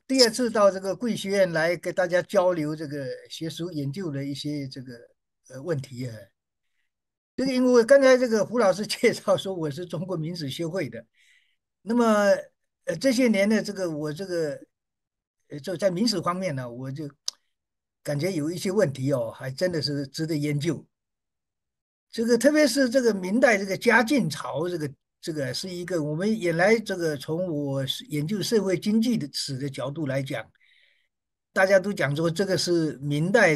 第二次到这个贵学院来跟大家交流这个学术研究的一些这个问题啊。这个因为刚才这个胡老师介绍说我是中国民史协会的，那么这些年的这个我这个就在民史方面呢，我就感觉有一些问题哦，还真的是值得研究。这个特别是这个明代这个嘉靖朝，这个是一个我们原来这个从我是研究社会经济的史的角度来讲，大家都讲说这个是明代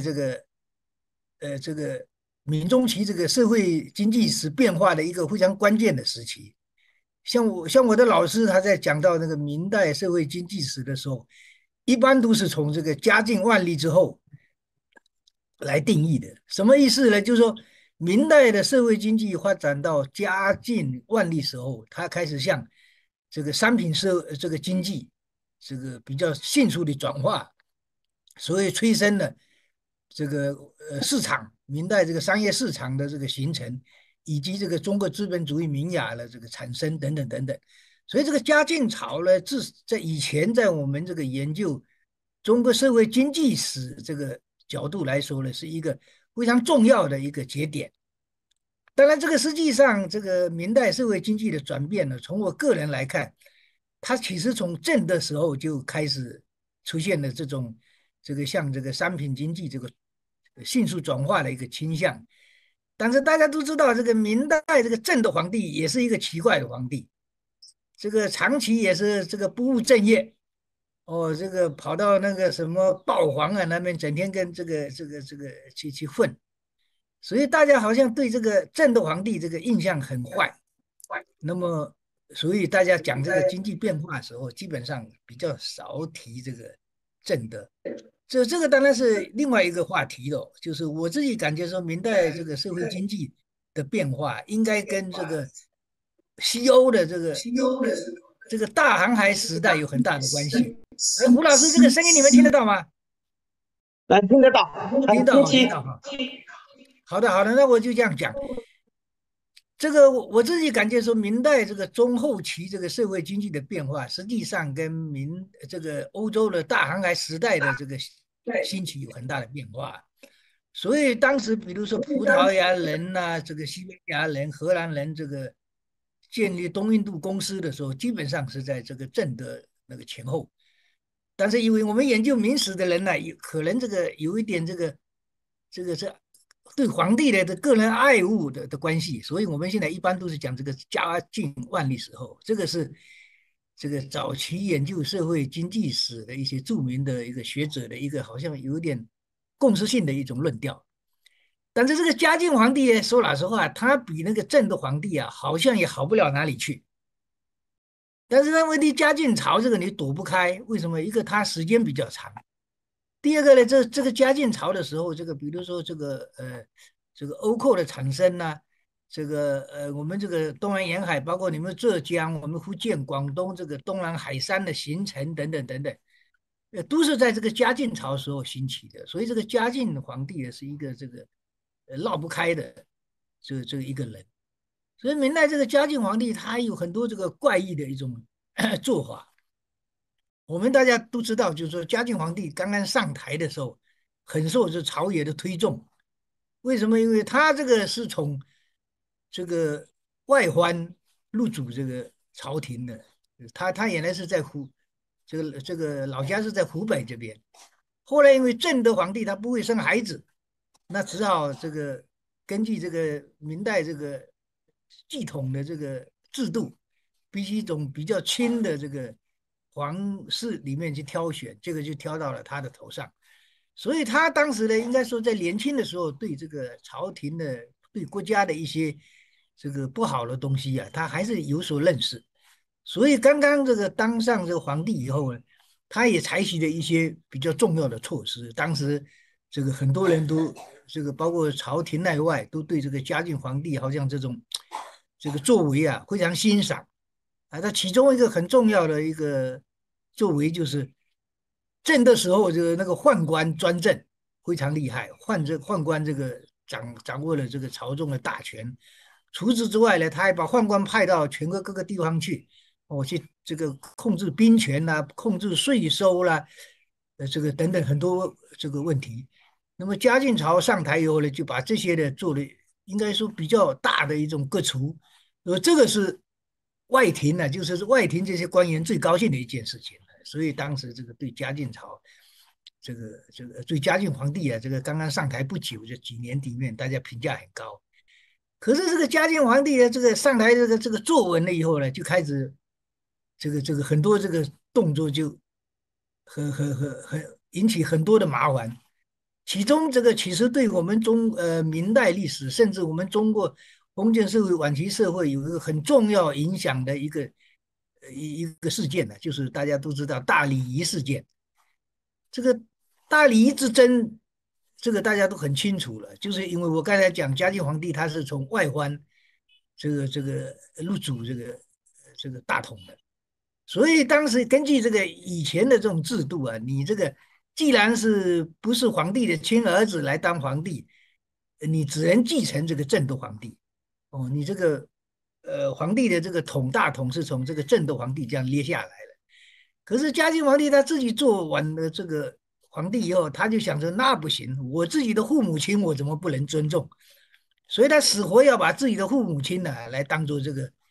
这个明中期这个社会经济史变化的一个非常关键的时期。像我的老师他在讲到那个明代社会经济史的时候，一般都是从这个嘉靖万历之后来定义的。什么意思呢？就是说，明代的社会经济发展到嘉靖、万历时候，它开始向这个商品这个经济这个比较迅速的转化，所以催生了这个市场，明代这个商业市场的这个形成，以及这个中国资本主义萌芽的这个产生等等等等。所以这个嘉靖朝呢，在以前在我们这个研究中国社会经济史这个角度来说呢，是一个非常重要的一个节点。当然，这个实际上这个明代社会经济的转变呢，从我个人来看，它其实从郑的时候就开始出现了这个像这个商品经济这个迅速转化的一个倾向。但是大家都知道，这个明代这个郑的皇帝也是一个奇怪的皇帝，这个长期也是这个不务正业。哦，这个跑到那个什么豹皇啊那边，整天跟这个去混，所以大家好像对这个郑的皇帝这个印象很坏。那么，所以大家讲这个经济变化的时候，基本上比较少提这个正的。这个当然是另外一个话题了，就是我自己感觉说，明代这个社会经济的变化，应该跟这个西欧的这个大航海时代有很大的关系。哎，胡老师，这个声音你们听得到吗？ 听得到，很听到好，听清晰。 到好。好的，好的，那我就这样讲。这个我自己感觉说，明代这个中后期这个社会经济的变化，实际上跟这个欧洲的大航海时代的这个兴起有很大的变化。所以当时比如说葡萄牙人呐、这个西班牙人、荷兰人这个建立东印度公司的时候，基本上是在这个正德那个前后。但是因为我们研究明史的人呢，可能这个有一点这个是对皇帝的个人爱物的关系，所以我们现在一般都是讲这个嘉靖万历时候，这个是这个早期研究社会经济史的一些著名的一个学者的一个好像有点共识性的一种论调。但是这个嘉靖皇帝说老实话，他比那个正的皇帝啊，好像也好不了哪里去。但是呢，问题嘉靖朝这个你躲不开，为什么？一个它时间比较长，第二个呢，这个嘉靖朝的时候，这个比如说这个欧寇的产生呢、这个我们这个东南沿海，包括你们浙江、我们福建、广东这个东南海山的形成等等等等，都是在这个嘉靖朝时候兴起的。所以这个嘉靖皇帝呢，是一个这个绕不开的这个一个人。所以明代这个嘉靖皇帝他有很多这个怪异的一种做法。我们大家都知道，就是说嘉靖皇帝刚刚上台的时候，很受这朝野的推重。为什么？因为他这个是从这个外藩入主这个朝廷的，他原来是在这个老家是在湖北这边，后来因为正德皇帝他不会生孩子，那只好这个根据这个明代这个系统的这个制度，必须一种比较轻的这个皇室里面去挑选，这个就挑到了他的头上。所以他当时呢，应该说在年轻的时候，对这个朝廷的、对国家的一些这个不好的东西啊，他还是有所认识。所以刚刚这个当上这个皇帝以后呢，他也采取了一些比较重要的措施。当时这个很多人都这个包括朝廷内外都对这个嘉靖皇帝好像这个作为啊非常欣赏啊。他其中一个很重要的一个作为就是正的时候，这个那个宦官专政非常厉害，宦官这个掌握了这个朝中的大权。除此之外呢，他还把宦官派到全国各个地方去， 去这个控制兵权啦、控制税收啦，这个等等很多这个问题。那么嘉靖朝上台以后呢，就把这些呢做了，应该说比较大的一种革除。这个是外廷呢，就是外廷这些官员最高兴的一件事情。所以当时这个对嘉靖朝，这个对嘉靖皇帝啊，这个刚刚上台不久，这几年里面大家评价很高。可是这个嘉靖皇帝呢，这个上台这个作文了以后呢，就开始这个很多这个动作就很引起很多的麻烦。其中这个其实对我们明代历史，甚至我们中国封建社会晚期社会有一个很重要影响的一个事件呢，就是大家都知道大礼仪事件。这个大礼仪之争，这个大家都很清楚了，就是因为我刚才讲嘉靖皇帝他是从外藩这个入主这个大统的，所以当时根据这个以前的这种制度啊，你这个既然是不是皇帝的亲儿子来当皇帝，你只能继承这个正的皇帝。你这个皇帝的这个大统是从这个正的皇帝这样列下来的。可是嘉靖皇帝他自己做完了这个皇帝以后，他就想着那不行，我自己的父母亲我怎么不能尊重？所以他死活要把自己的父母亲呢来当做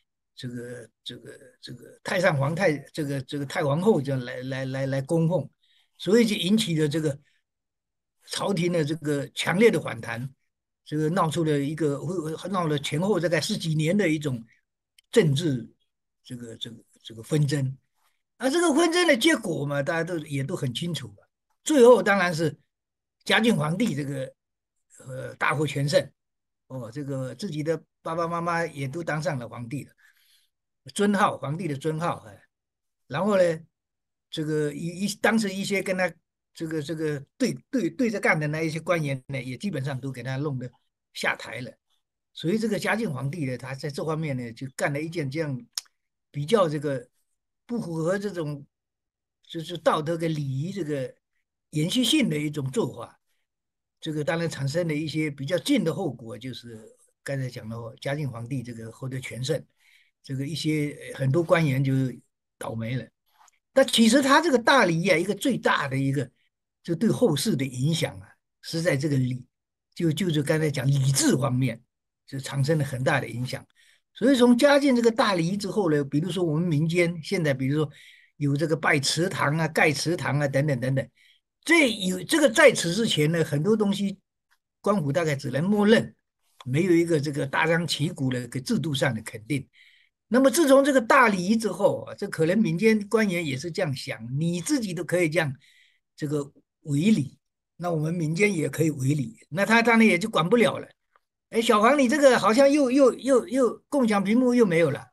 这个太上皇这个太皇后这样来供奉，所以就引起了这个朝廷的这个强烈的反弹，这个闹出了闹了前后大概十几年的一种政治这个纷争。而这个纷争的结果嘛，大家也都很清楚了。最后当然是嘉靖皇帝这个大获全胜。这个自己的爸爸妈妈也都当上了皇帝了，皇帝的尊号。然后呢，这个当时一些跟他这个对着干的那一些官员呢，也基本上都给他弄得下台了。所以这个嘉靖皇帝呢，他在这方面呢，就干了一件这样比较这个不符合这种就是道德跟礼仪这个延续性的一种做法。这个当然产生了一些比较近的后果，就是刚才讲的嘉靖皇帝这个获得全胜，这个一些很多官员就倒霉了。但其实他这个大礼啊，一个最大的一个就对后世的影响啊，是在这个就是刚才讲礼制方面，就产生了很大的影响。所以从嘉靖这个大礼之后呢，比如说我们民间现在，比如说有这个拜祠堂啊、盖祠堂啊等等等等，这个在此之前呢，很多东西官府大概只能默认，没有一个这个大张旗鼓的一个制度上的肯定。那么自从这个大礼仪之后啊，这可能民间官员也是这样想，你自己都可以这样这个违礼，那我们民间也可以违礼，那他当然也就管不了了。哎，小黄，你这个好像又共享屏幕又没有了。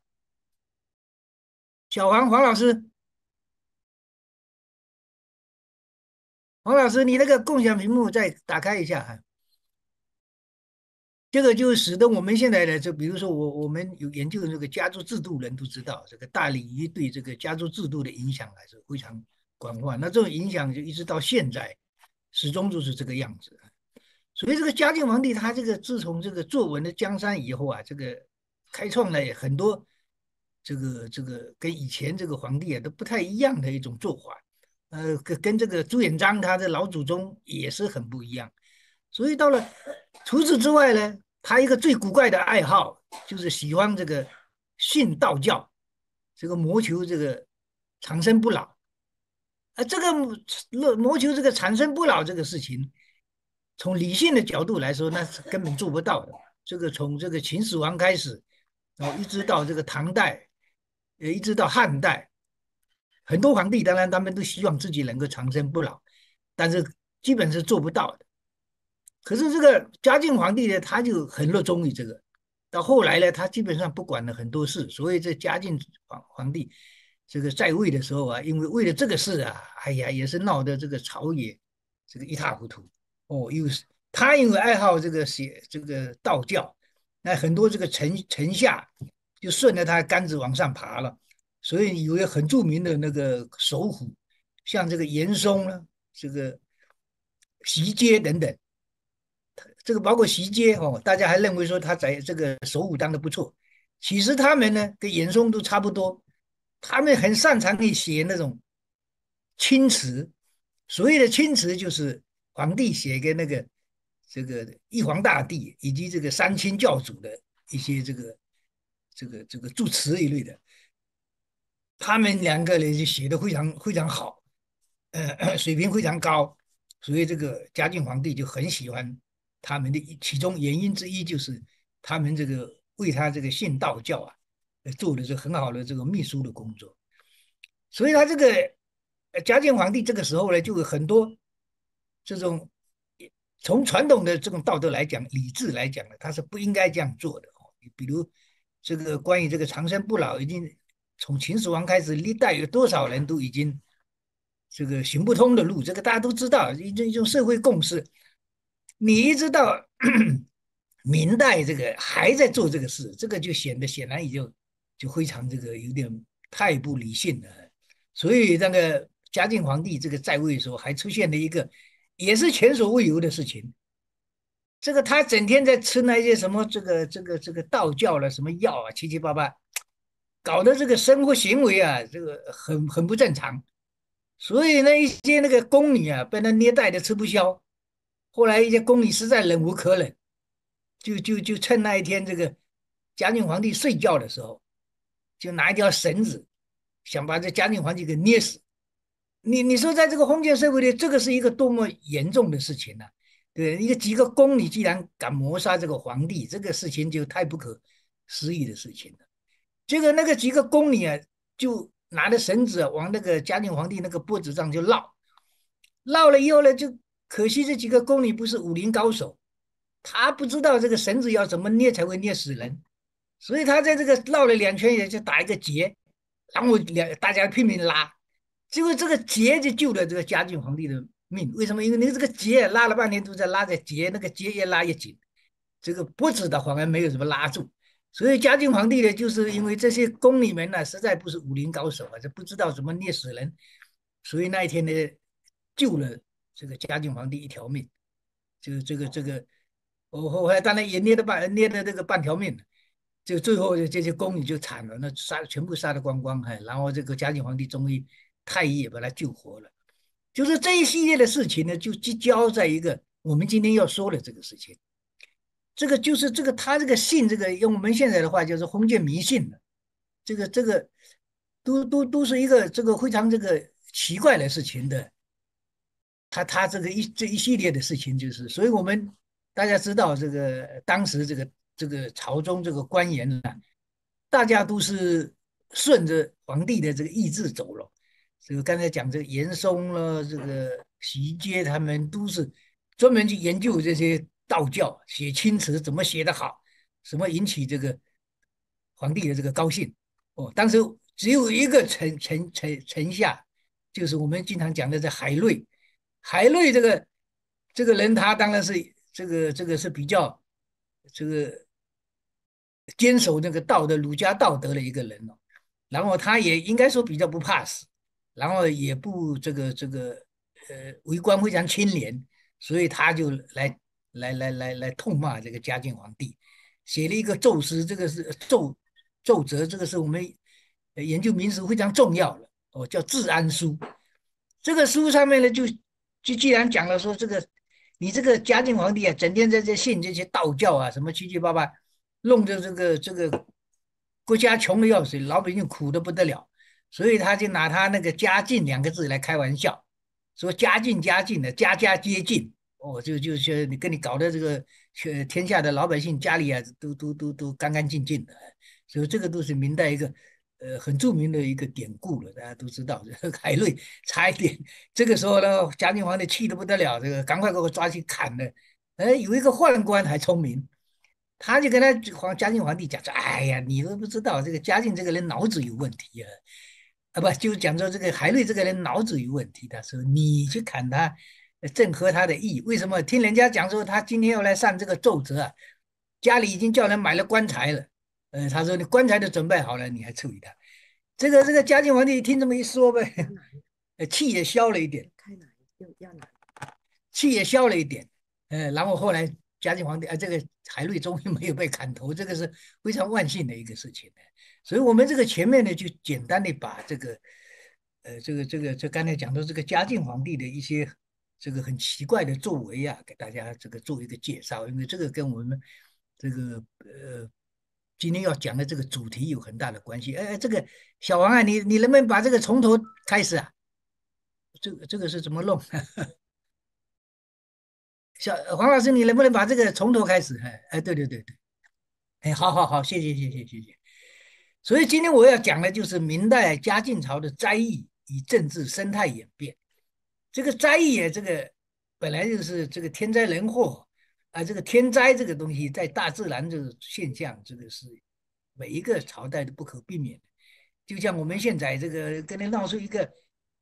小黄老师，黄老师，你那个共享屏幕再打开一下哈。这个就使得我们现在的，就比如说我们有研究这个家族制度人都知道，这个大礼仪对这个家族制度的影响还是非常广泛。那这种影响就一直到现在，始终都是这个样子。所以这个嘉靖皇帝他这个自从这个坐稳了江山以后啊，这个开创了很多这个跟以前这个皇帝啊都不太一样的一种做法。跟这个朱元璋他的老祖宗也是很不一样。所以除此之外呢，他一个最古怪的爱好就是喜欢这个信道教，这个谋求这个长生不老。这个谋求这个长生不老这个事情，从理性的角度来说，那是根本做不到的。这个从这个秦始皇开始，然后一直到这个唐代，一直到汉代，很多皇帝当然他们都希望自己能够长生不老，但是基本是做不到的。可是这个嘉靖皇帝呢，他就很热衷于这个。到后来呢，他基本上不管了很多事，所以这嘉靖皇帝这个在位的时候啊，因为为了这个事啊，哎呀，也是闹得这个朝野这个一塌糊涂。又是他因为爱好这个写这个道教，那很多这个臣下就顺着他杆子往上爬了，所以有一个很著名的那个首虎，像这个严嵩呢，这个席阶等等。这个包括席阶大家还认为说他在这个首武当的不错，其实他们呢跟严嵩都差不多， 他们很擅长于写那种青词，所谓的青词就是皇帝写给那个这个玉皇大帝以及这个三清教主的一些这个祝词一类的，他们两个人就写的非常非常好，水平非常高，所以这个嘉靖皇帝就很喜欢他们的，其中原因之一就是他们这个为他这个信道教啊，做的是很好的这个秘书的工作。所以他这个嘉靖皇帝这个时候呢，就有很多这种从传统的这种道德来讲、理智来讲呢，他是不应该这样做的哦。比如这个关于这个长生不老，已经从秦始皇开始，历代有多少人都已经这个行不通的路，这个大家都知道，一种社会共识。你一直到明代这个还在做这个事，这个就显得显然就非常这个有点太不理性了。所以那个嘉靖皇帝这个在位的时候，还出现了一个也是前所未有的事情。这个他整天在吃那些什么这个道教了什么药啊，七七八八，搞得这个生活行为啊，这个很不正常。所以呢，一些那个宫女啊，被他虐待的吃不消。后来一些宫女实在忍无可忍，就趁那一天这个嘉靖皇帝睡觉的时候，就拿一条绳子，想把这嘉靖皇帝给捏死。你说，在这个封建社会里，这个是一个多么严重的事情呢、对，几个宫女既然敢谋杀这个皇帝，这个事情就太不可思议的事情了。结果那个几个宫女啊，就拿着绳子啊往那个嘉靖皇帝那个脖子上就绕，绕了以后呢，就可惜这几个宫女不是武林高手，他不知道这个绳子要怎么捏才会捏死人，所以他在这个绕了2圈也就打一个结，然后大家拼命拉，结果这个结就救了这个嘉靖皇帝的命。为什么？因为你这个结拉了半天都在拉着结，那个结越拉越紧，这个脖子的反而没有什么拉住。所以嘉靖皇帝呢，就是因为这些宫女们呢，实在不是武林高手啊，这不知道怎么捏死人，所以那一天呢，救了这个嘉靖皇帝一条命。这个，我后来当然也捏了这个半条命，就最后这些宫女就惨了，那全部杀得光光，然后这个嘉靖皇帝终于太医也把他救活了。就是这一系列的事情呢，就聚焦在一个我们今天要说的这个事情。这个就是这个他这个信，这个用我们现在的话就是封建迷信了。这个都是一个这个非常这个奇怪的事情的。他这一系列的事情，就是，所以我们大家知道，这个当时这个朝中这个官员呢，大家都是顺着皇帝的这个意志走了。这个刚才讲这个严嵩了，这个习阶他们都是专门去研究这些道教，写青词怎么写得好，什么引起这个皇帝的这个高兴。哦，当时只有一个臣下，就是我们经常讲的这海瑞。海瑞这个人，他当然是这个是比较这个坚守那个道德儒家道德的一个人哦。然后他也应该说比较不怕死，然后也不这个为官非常清廉，所以他就来痛骂这个嘉靖皇帝，写了一个奏诗，这个是奏折，这个是我们研究民俗非常重要的哦，叫治安书。这个书上面呢，就既然讲了说这个你这个嘉靖皇帝啊，整天在这信这些道教啊，什么七七八八，弄得这个国家穷的要死，老百姓苦的不得了，所以他就拿他那个“家境”2个字来开玩笑，说家境的家家皆进。哦，就是你跟你搞的这个天下的老百姓家里啊，都干干净净的，所以这个都是明代一个很著名的一个典故了，大家都知道。这个海瑞差一点，这个时候呢，嘉靖皇帝气得不得了，这个赶快给我抓去砍了。有一个宦官还聪明，他就跟嘉靖皇帝讲说：“哎呀，你都不知道这个嘉靖这个人脑子有问题啊！不，就讲说这个海瑞这个人脑子有问题。他说你去砍他，正合他的意。为什么？听人家讲说他今天要来上这个奏折啊，家里已经叫人买了棺材了。他说你棺材都准备好了，你还处理他？这个嘉靖皇帝听这么一说呗，气也消了一点，气也消了一点。然后后来嘉靖皇帝这个海瑞终于没有被砍头，这个是非常万幸的一个事情。 所以我们这个前面呢，就简单的把这个，刚才讲到这个嘉靖皇帝的一些这个很奇怪的作为啊，给大家这个做一个介绍，因为这个跟我们这个今天要讲的这个主题有很大的关系。这个小王啊，你能不能把这个从头开始啊？这个是怎么弄？黄老师，你能不能把这个从头开始？对对对对，好好好，谢谢谢谢谢谢。所以今天我要讲的就是明代嘉靖朝的灾异与政治生态演变。这个灾异啊，这个本来就是这个天灾人祸啊，这个天灾这个东西，在大自然这个现象，这个是每一个朝代都不可避免的。就像我们现在这个跟你闹出一个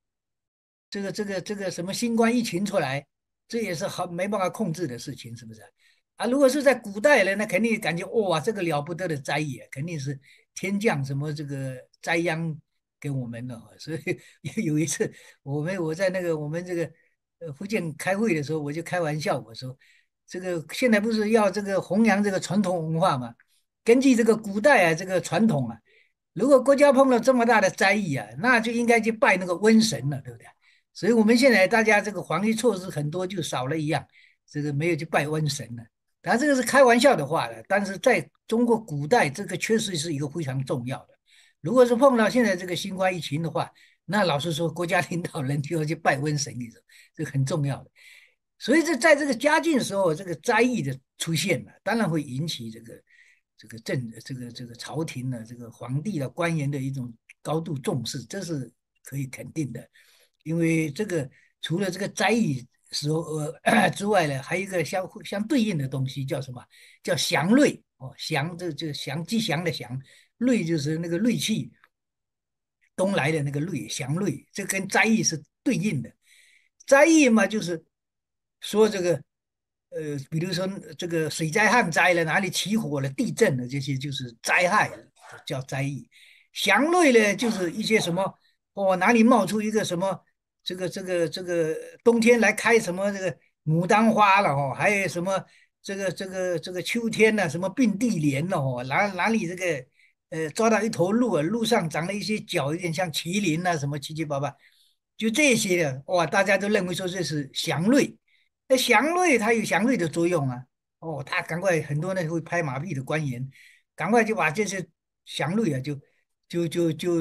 这个什么新冠疫情出来，这也是好没办法控制的事情，是不是？啊，如果是在古代呢，那肯定感觉哇，这个了不得的灾也，肯定是天降什么这个灾殃给我们了。所以有一次，我在那个我们这个福建开会的时候，我就开玩笑我说，这个现在不是要这个弘扬这个传统文化嘛？根据这个古代啊这个传统啊，如果国家碰到这么大的灾异啊，那就应该去拜那个瘟神了，对不对？所以我们现在大家这个防疫措施很多就少了一样，这个没有去拜瘟神了。当然这个是开玩笑的话了，但是在中国古代，这个确实是一个非常重要的。如果是碰到现在这个新冠疫情的话，那老实说，国家领导人就要去拜瘟神，你说这个很重要的。所以在这个嘉靖的时候，这个灾异的出现呢，当然会引起这个朝廷的这个皇帝的官员的一种高度重视，这是可以肯定的。因为这个除了这个灾异时候之外呢，还有一个相对应的东西叫什么？叫祥瑞哦，祥这祥吉祥的祥，瑞就是那个锐气东来的那个瑞，祥瑞，这跟灾异是对应的。灾异嘛，就是说这个比如说这个水灾、旱灾了，哪里起火了、地震了，这些就是灾害，叫灾异。祥瑞呢，就是一些什么哪里冒出一个什么这个冬天来开什么这个牡丹花了还有什么这个秋天呢、什么并蒂莲了哪里这个抓到一头鹿啊，鹿上长了一些角，有点像麒麟啊，什么七七八八，就这些的哇，大家都认为说这是祥瑞。那祥瑞它有祥瑞的作用啊，他赶快很多人会拍马屁的官员，赶快就把这些祥瑞啊，就就就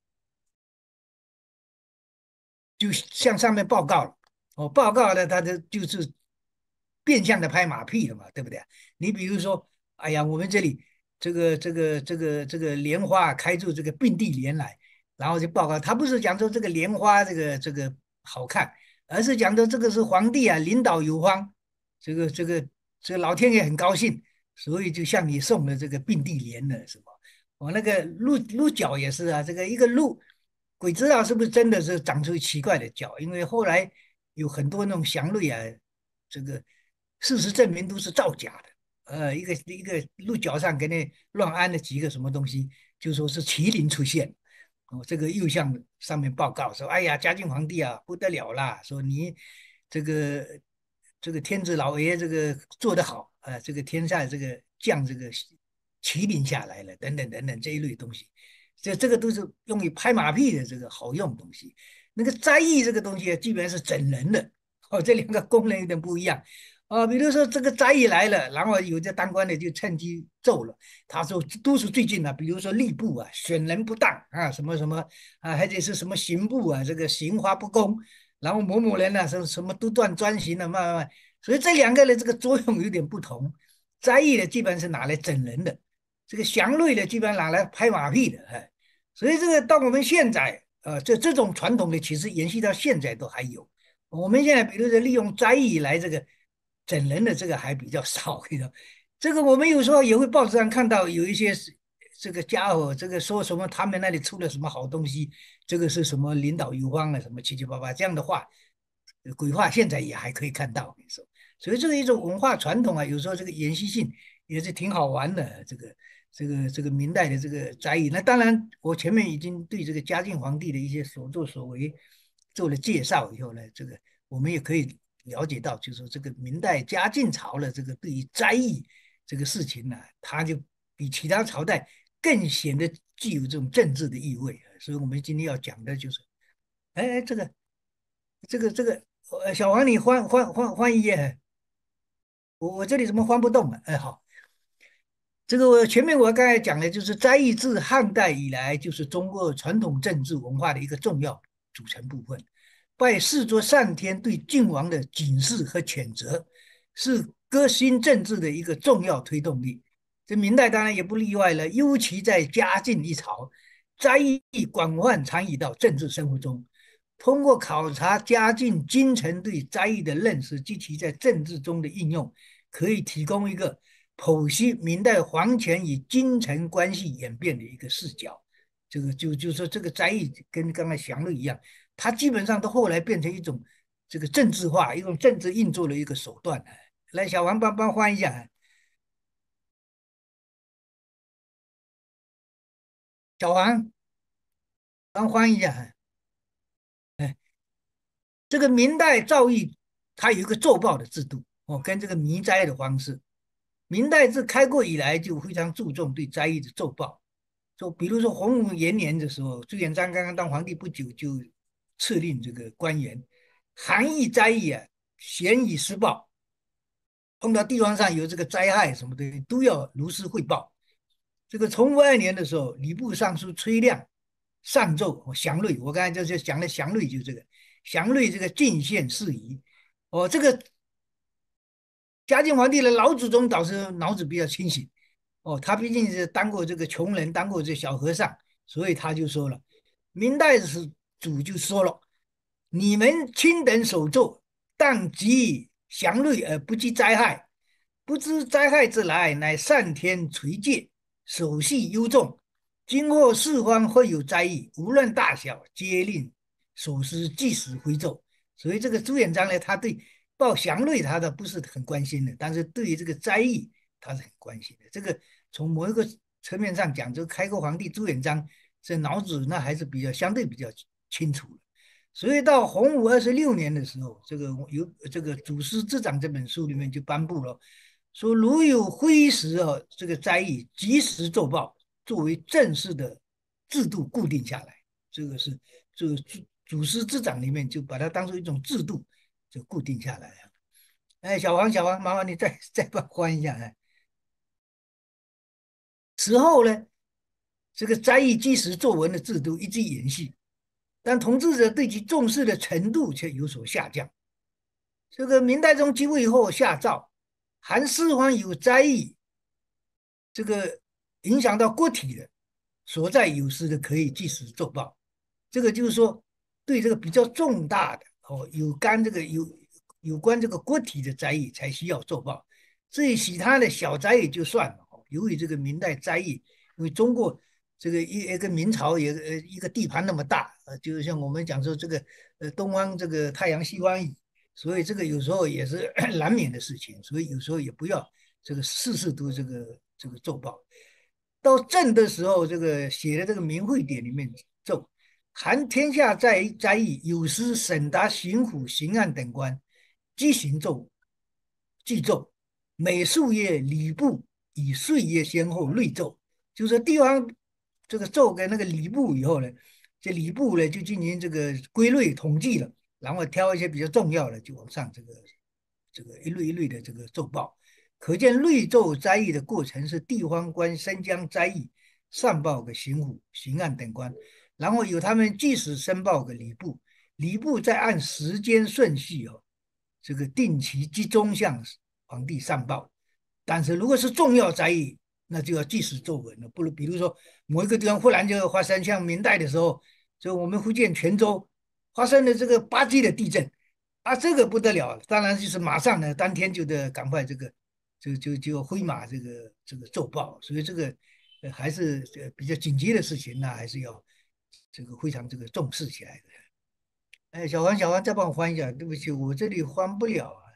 就向上面报告了。报告了，他就是变相的拍马屁了嘛，对不对？你比如说，哎呀，我们这里这个莲花开出这个并蒂莲来，然后就报告，他不是讲说这个莲花这个好看，而是讲的这个是皇帝啊领导有方，这个老天爷很高兴，所以就向你送了这个并蒂莲了，什么？那个鹿角也是啊，这个一个鹿，鬼知道是不是真的是长出奇怪的角，因为后来有很多那种祥瑞啊，这个事实证明都是造假的。一个鹿角上给你乱安了几个什么东西，就说是麒麟出现。这个又向上面报告说，哎呀，嘉靖皇帝啊，不得了啦，说你这个这个天子老爷这个做得好啊，这个天下这个降这个麒麟下来了，等等等等这一类东西，这个都是用于拍马屁的这个好用东西。那个灾异这个东西基本上是整人的，这两个功能有点不一样。比如说这个灾异来了，然后有些当官的就趁机奏了，他说都是最近啊，比如说吏部啊选人不当啊，什么什么啊，或者是什么刑部啊这个刑罚不公，然后某某人啊什么都断专刑了，慢慢慢，所以这两个的这个作用有点不同。灾异的基本上是拿来整人的，这个祥瑞的基本上拿来拍马屁的，所以这个到我们现在，这种传统的其实延续到现在都还有。我们现在比如说利用灾异来这个整人的这个还比较少，这个我们有时候也会报纸上看到有一些这个家伙，这个说什么他们那里出了什么好东西，这个是什么领导有方啊，什么七七八八这样的话，鬼话现在也还可以看到，你说，所以这个一种文化传统啊，有时候这个延续性也是挺好玩的。这个明代的这个宅邸，那当然我前面已经对这个嘉靖皇帝的一些所作所为做了介绍以后呢，这个我们也可以了解到，就是说这个明代嘉靖朝的这个对于灾异这个事情呢，它就比其他朝代更显得具有这种政治的意味。所以我们今天要讲的就是，哎，这个，小黄，你换一页，我这里怎么翻不动了？哎，好。这个前面我刚才讲的就是斋意自汉代以来就是中国传统政治文化的一个重要组成部分，拜视作上天对晋王的警示和谴责，是革新政治的一个重要推动力。这明代当然也不例外了，尤其在嘉靖一朝，斋意广泛参与到政治生活中。通过考察嘉靖京城对斋意的认识及其在政治中的应用，可以提供一个剖析明代皇权与京城关系演变的一个视角。这个就说这个斋意跟刚才祥瑞一样，它基本上都后来变成一种这个政治化、一种政治运作的一个手段。来，小王帮换一下，小王帮换一下。哎，这个明代诏议它有一个奏报的制度哦，跟这个弥斋的方式。明代自开国以来就非常注重对斋意的奏报。就比如说洪武元年的时候，朱元璋刚刚当皇帝不久，就敕令这个官员，韩议斋意啊，咸以施报。碰到地方上有这个灾害什么的，都要如实汇报。这个崇武2年的时候，礼部尚书崔亮上奏祥瑞，我刚才就是讲的祥瑞，就这个祥瑞这个进献事宜。哦，这个嘉靖皇帝的老祖宗倒是脑子比较清醒。哦，他毕竟是当过这个穷人，当过这小和尚，所以他就说了，明代是主就说了，你们卿等所作，当积祥瑞而不积灾害，不知灾害之来，乃上天垂戒，守系幽重。今后四方会有灾异，无论大小，皆令所思即时回奏。所以这个朱元璋呢，他对报祥瑞他的不是很关心的，但是对于这个灾异他是很关心的。这个从某一个层面上讲，这个开国皇帝朱元璋这脑子那还是相对比较清楚的。所以到洪武26年的时候，这个有这个《祖师之长》这本书里面就颁布了，说如有徽时啊，这个斋意及时奏报，作为正式的制度固定下来。这个是这个祖师之长里面就把它当做一种制度就固定下来了。哎，小黄，麻烦你再帮我换一下。哎，此后呢，这个斋意即时作文的制度一直延续，但统治者对其重视的程度却有所下降。这个明代宗继位后下诏，含四方有斋意，这个影响到国体的所在有失的，可以即时奏报。这个就是说，对这个比较重大的哦，有关这个国体的斋意才需要奏报。至于其他的小斋意就算了。由于这个明代斋意，因为中国这个一个明朝也一个地盘那么大，就是像我们讲说这个东方这个太阳西方矣，所以这个有时候也是难免的事情，所以有时候也不要这个事事都这个奏报。到正的时候，这个写的这个明会典里面奏，含天下斋意，有司、审达、刑府、刑案等官，即行奏具奏。每数月礼部以岁月先后类奏，就是地方这个奏给那个礼部以后呢，这礼部呢就进行这个归类统计了，然后挑一些比较重要的就往上这个一类一类的这个奏报。可见类奏斋意的过程是地方官申将斋意上报给刑府、刑案等官，然后由他们即时申报给礼部，礼部再按时间顺序哦，这个定期集中向皇帝上报。但是如果是重要灾异，那就要即时奏文了。不如比如说某一个地方忽然就发生，像明代的时候，就我们福建泉州发生了这个8级的地震啊，这个不得了，当然就是马上呢，当天就得赶快就挥马这个奏报。所以这个还是比较紧急的事情呢，还是要这个非常这个重视起来的。哎，小黄，再帮我翻一下，对不起，我这里翻不了啊。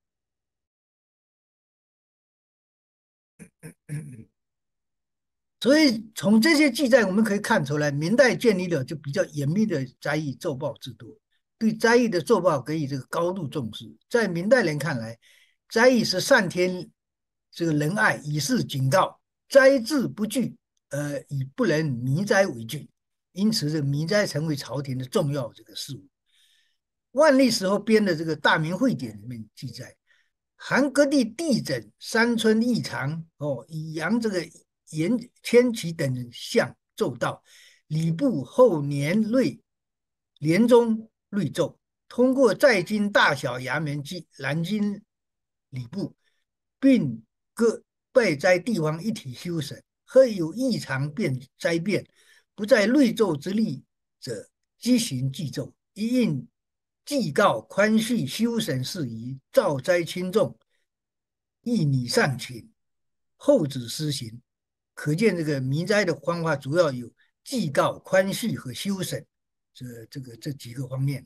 所以从这些记载我们可以看出来，明代建立了就比较严密的斋意奏报制度，对斋意的奏报给予这个高度重视。在明代人看来，斋意是上天这个仁爱以示警告，斋字不惧以不能迷灾为据，因此这迷灾成为朝廷的重要这个事务。万历时候编的这个《大明会典》里面记载，韩各地地震、山村异常，以扬这个延天启等项奏道，礼部后年中律奏，通过在京大小衙门及南京礼部，并各备灾地方一体修审，或有异常便灾变，不在律奏之例者，即行祭奏，一应祭告宽恤修审事宜，造灾轻重，一拟上请，后旨施行。可见这个弥灾的方法主要有祭告、宽恤和修审这几个方面。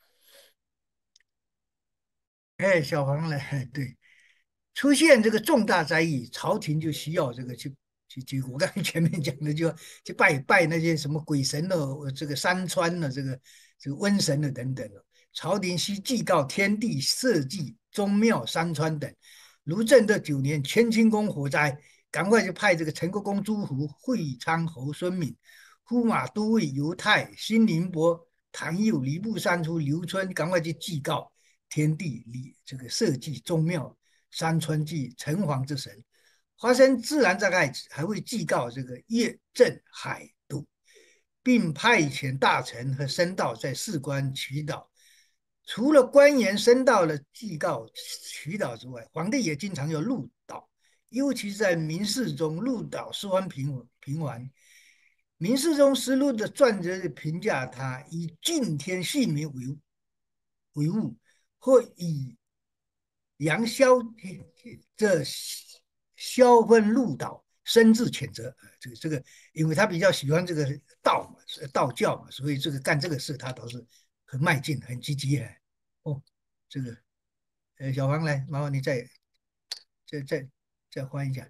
哎，小黄呢？对，出现这个重大灾异，朝廷就需要这个我刚才前面讲的，就去拜那些什么鬼神的，这个山川的，这个瘟神的等等。朝廷需祭告天地、社稷、宗庙、山川等。如正德9年乾清宫火灾，赶快就派这个陈国公朱胡、会昌侯孙敏、呼马都尉尤泰、辛宁伯、谭佑、礼部尚书刘春，赶快去祭告天地、这个社稷、宗庙、山川及城隍之神。发生自然灾害还会祭告这个粤镇海都，并派遣大臣和僧道在事关祈祷。除了官员僧道的祭告祈祷之外，皇帝也经常要入祷，尤其是在明世中入祷十分频繁。明世宗实录的撰者评价他以敬天恤民为务，或以扬萧这萧分入岛，深自谴责。这个，因为他比较喜欢这个道嘛，道教嘛，所以这个干这个事他倒是很迈进、很积极。哦，这个，小黄来，麻烦你再翻一下。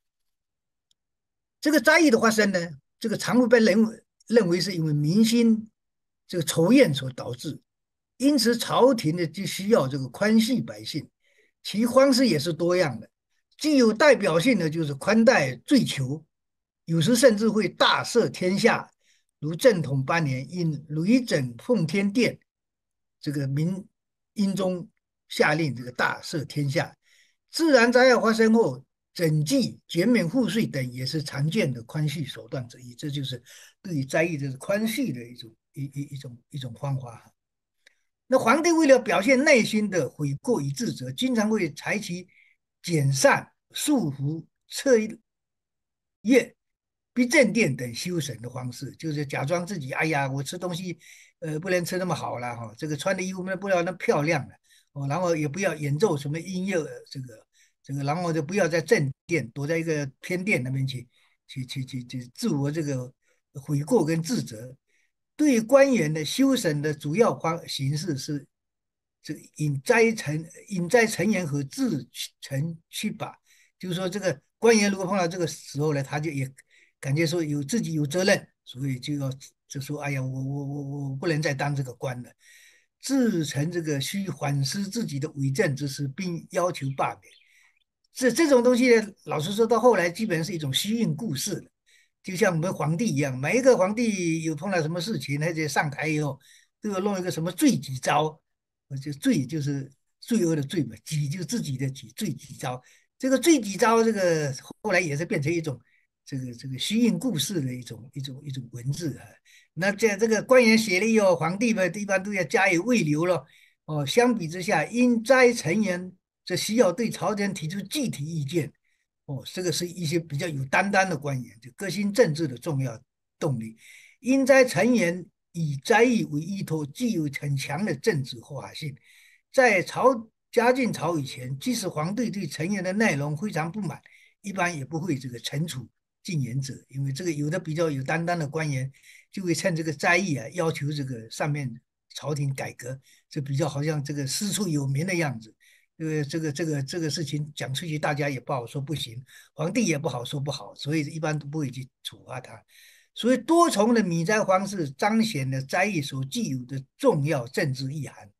这个灾异的发生呢，这个常会被认为是因为民心这个仇怨所导致，因此朝廷呢就需要这个宽恤百姓，其方式也是多样的。具有代表性的就是宽待罪囚，有时甚至会大赦天下，如正统8年因雷震奉天殿，这个明英宗下令这个大赦天下。自然灾害发生后，整季减免赋税等也是常见的宽恤手段之一，这就是对于灾异这是宽恤的一种方法。那皇帝为了表现内心的悔过与自责，经常会采取减善、束缚、彻夜、逼正殿等修审的方式，就是假装自己，哎呀，我吃东西，不能吃那么好了哈，这个穿的衣服不要那么漂亮了，然后也不要演奏什么音乐，这个，然后就不要在正殿，躲在一个偏殿那边去自我这个悔过跟自责。对官员的修审的主要形式是这个引灾成言和自成去法，就是说这个官员如果碰到这个时候呢，他就也感觉说自己有责任，所以就说哎呀，我不能再当这个官了，自成这个需反思自己的伪证之事，并要求罢免。这种东西呢，老实说，到后来基本上是一种虚应故事了。就像我们皇帝一样，每一个皇帝有碰到什么事情，而且上台以后都要弄一个什么罪己招，罪就是罪恶的罪嘛，己就是自己的己，罪己招。这个罪己招，这个后来也是变成一种这个虚应故事的一种文字啊。那这个官员写了以后，皇帝们一般都要加以慰留了。相比之下，因灾成言，这需要对朝廷提出具体意见。这个是一些比较有担当的官员，就革新政治的重要动力。因灾成言以灾异为依托，具有很强的政治化性。在嘉靖朝以前，即使皇帝对成言的内容非常不满，一般也不会这个惩处进言者，因为这个有的比较有担当的官员就会趁这个灾异啊，要求这个上面朝廷改革，这比较好像这个师出有名的样子。这个事情讲出去，大家也不好说不行，皇帝也不好说不好，所以一般都不会去处罚他。所以多重的米灾方式彰显了灾异所具有的重要政治意涵。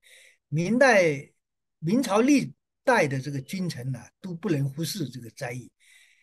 明朝历代的这个君臣都不能忽视这个灾异。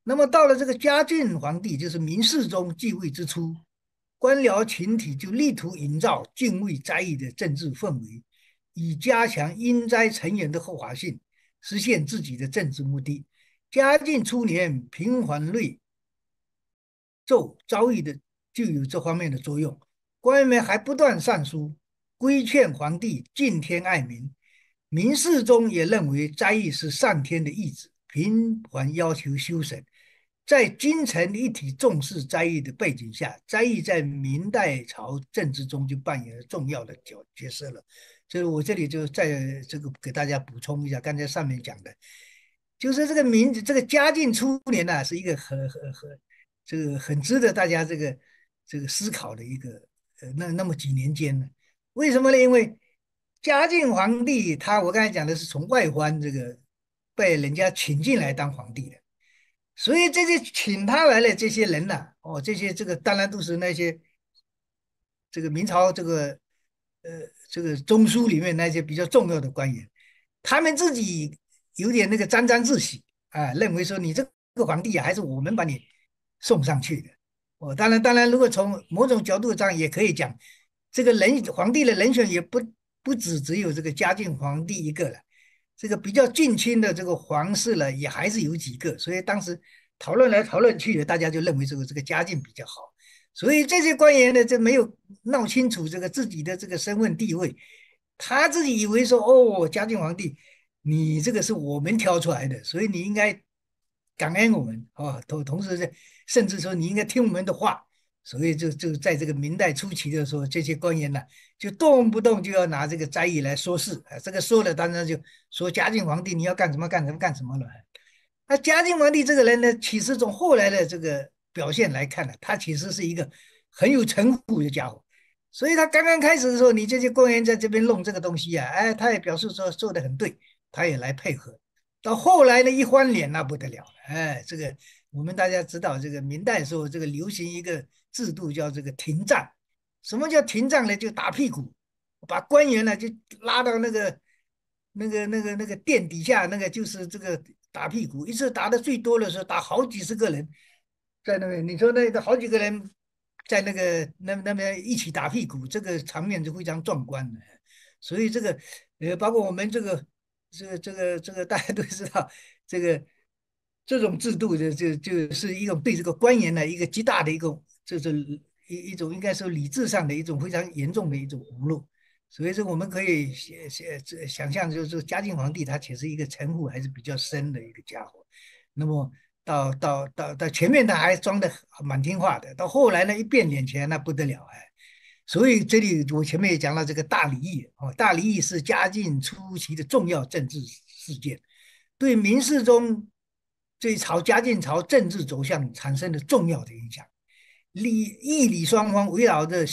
那么到了这个嘉靖皇帝，就是明世宗继位之初，官僚群体就力图营造敬畏斋义的政治氛围，以加强因斋成员的合法性，实现自己的政治目的。嘉靖初年，平缓内奏遭遇的就有这方面的作用。官员们还不断上书规劝皇帝敬天爱民。明世宗也认为斋义是上天的意志，频繁要求修审。在君臣一体重视斋义的背景下，斋义在明代朝政治中就扮演了重要的角色了。所以我这里就在这个给大家补充一下，刚才上面讲的，就是这个嘉靖初年呢、是一个这个很值得大家这个思考的一个那么几年间呢？为什么呢？因为嘉靖皇帝我刚才讲的是从外藩这个被人家请进来当皇帝的，所以这些请他来的这些人呢、这些这个当然都是那些这个明朝这个中枢里面那些比较重要的官员，他们自己有点那个沾沾自喜啊，认为说你这个皇帝啊，还是我们把你送上去的。当然，如果从某种角度上也可以讲，这个皇帝的人选也不只有这个嘉靖皇帝一个了，这个比较近亲的这个皇室呢，也还是有几个，所以当时讨论来讨论去的，大家就认为这个嘉靖比较好。所以这些官员呢，这没有闹清楚这个自己的这个身份地位，他自己以为说，哦，嘉靖皇帝，你这个是我们挑出来的，所以你应该感恩我们啊，同时甚至说你应该听我们的话。所以就在这个明代初期的时候，这些官员呢，就动不动就要拿这个斋义来说事啊，这个说了，当然就说嘉靖皇帝你要干什么干什么干什么了。那嘉靖皇帝这个人呢，其实从后来的这个表现来看呢，他其实是一个很有城府的家伙。所以他刚刚开始的时候，你这些官员在这边弄这个东西啊，哎，他也表示说做的很对，他也来配合。到后来呢，一翻脸那不得了了，哎，这个我们大家知道，这个明代的时候，这个流行一个制度叫这个廷杖。什么叫廷杖呢？就打屁股，把官员呢就拉到那个殿底下，那个就是这个打屁股，一次打的最多的时候打好几十个人，在那边，你说那个好几个人在那边一起打屁股，这个场面就非常壮观的。所以这个包括我们这个大家都知道，这个这种制度就是一种对这个官员的一个极大的一个，就是一种应该说理智上的一种非常严重的一种侮辱。所以说我们可以想象，就是嘉靖皇帝他其实一个城府还是比较深的一个家伙。那么到前面他还装的蛮听话的，到后来呢一变脸前那不得了哎。所以这里我前面也讲了这个大礼议哦，大礼议是嘉靖初期的重要政治事件，对明世宗这一朝嘉靖朝政治走向产生了重要的影响。义理双方围绕着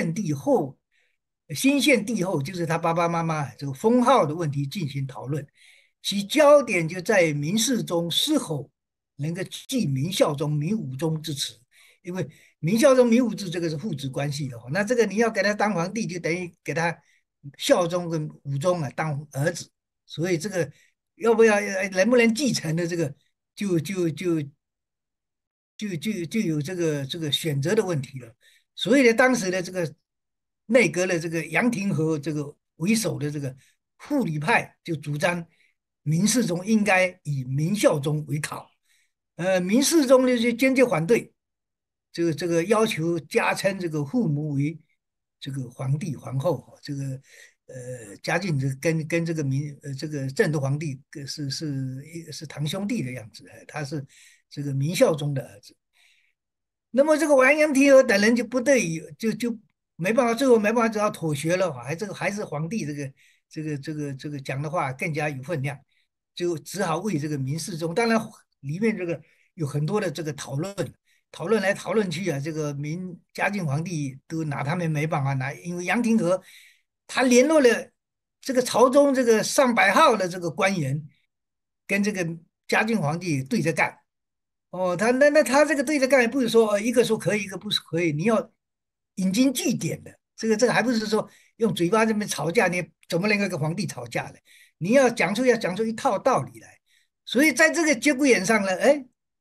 新献帝后就是他爸爸妈妈这个封号的问题进行讨论，其焦点就在明世宗是否能够继明孝宗、明武宗之词。因为明孝宗、明武宗这个是父子关系的，那这个你要给他当皇帝，就等于给他孝宗跟武宗啊当儿子，所以这个要不要能不能继承的这个就就就就有这个选择的问题了。所以呢，当时的这个内阁的这个杨廷和这个为首的这个护理派就主张明世宗应该以明孝宗为考，明世宗呢就坚决反对，这个要求加称这个父母为这个皇帝皇后，这个嘉靖跟这个这个正德皇帝是堂兄弟的样子，他是这个明孝宗的儿子。那么这个完颜提和等人就不得已就没办法，最后没办法，只好妥协了。还是皇帝这个讲的话更加有分量，就只好为这个明世宗。当然里面这个有很多的这个讨论来讨论去啊，这个嘉靖皇帝都拿他们没办法拿，因为杨廷和他联络了这个朝中这个上百号的这个官员，跟这个嘉靖皇帝对着干。哦，他这个对着干，不是说一个说可以，一个不是可以，你要引经据典的，这个还不是说用嘴巴这边吵架，你怎么能够跟皇帝吵架呢？你要讲出一套道理来。所以在这个节骨眼上呢，哎，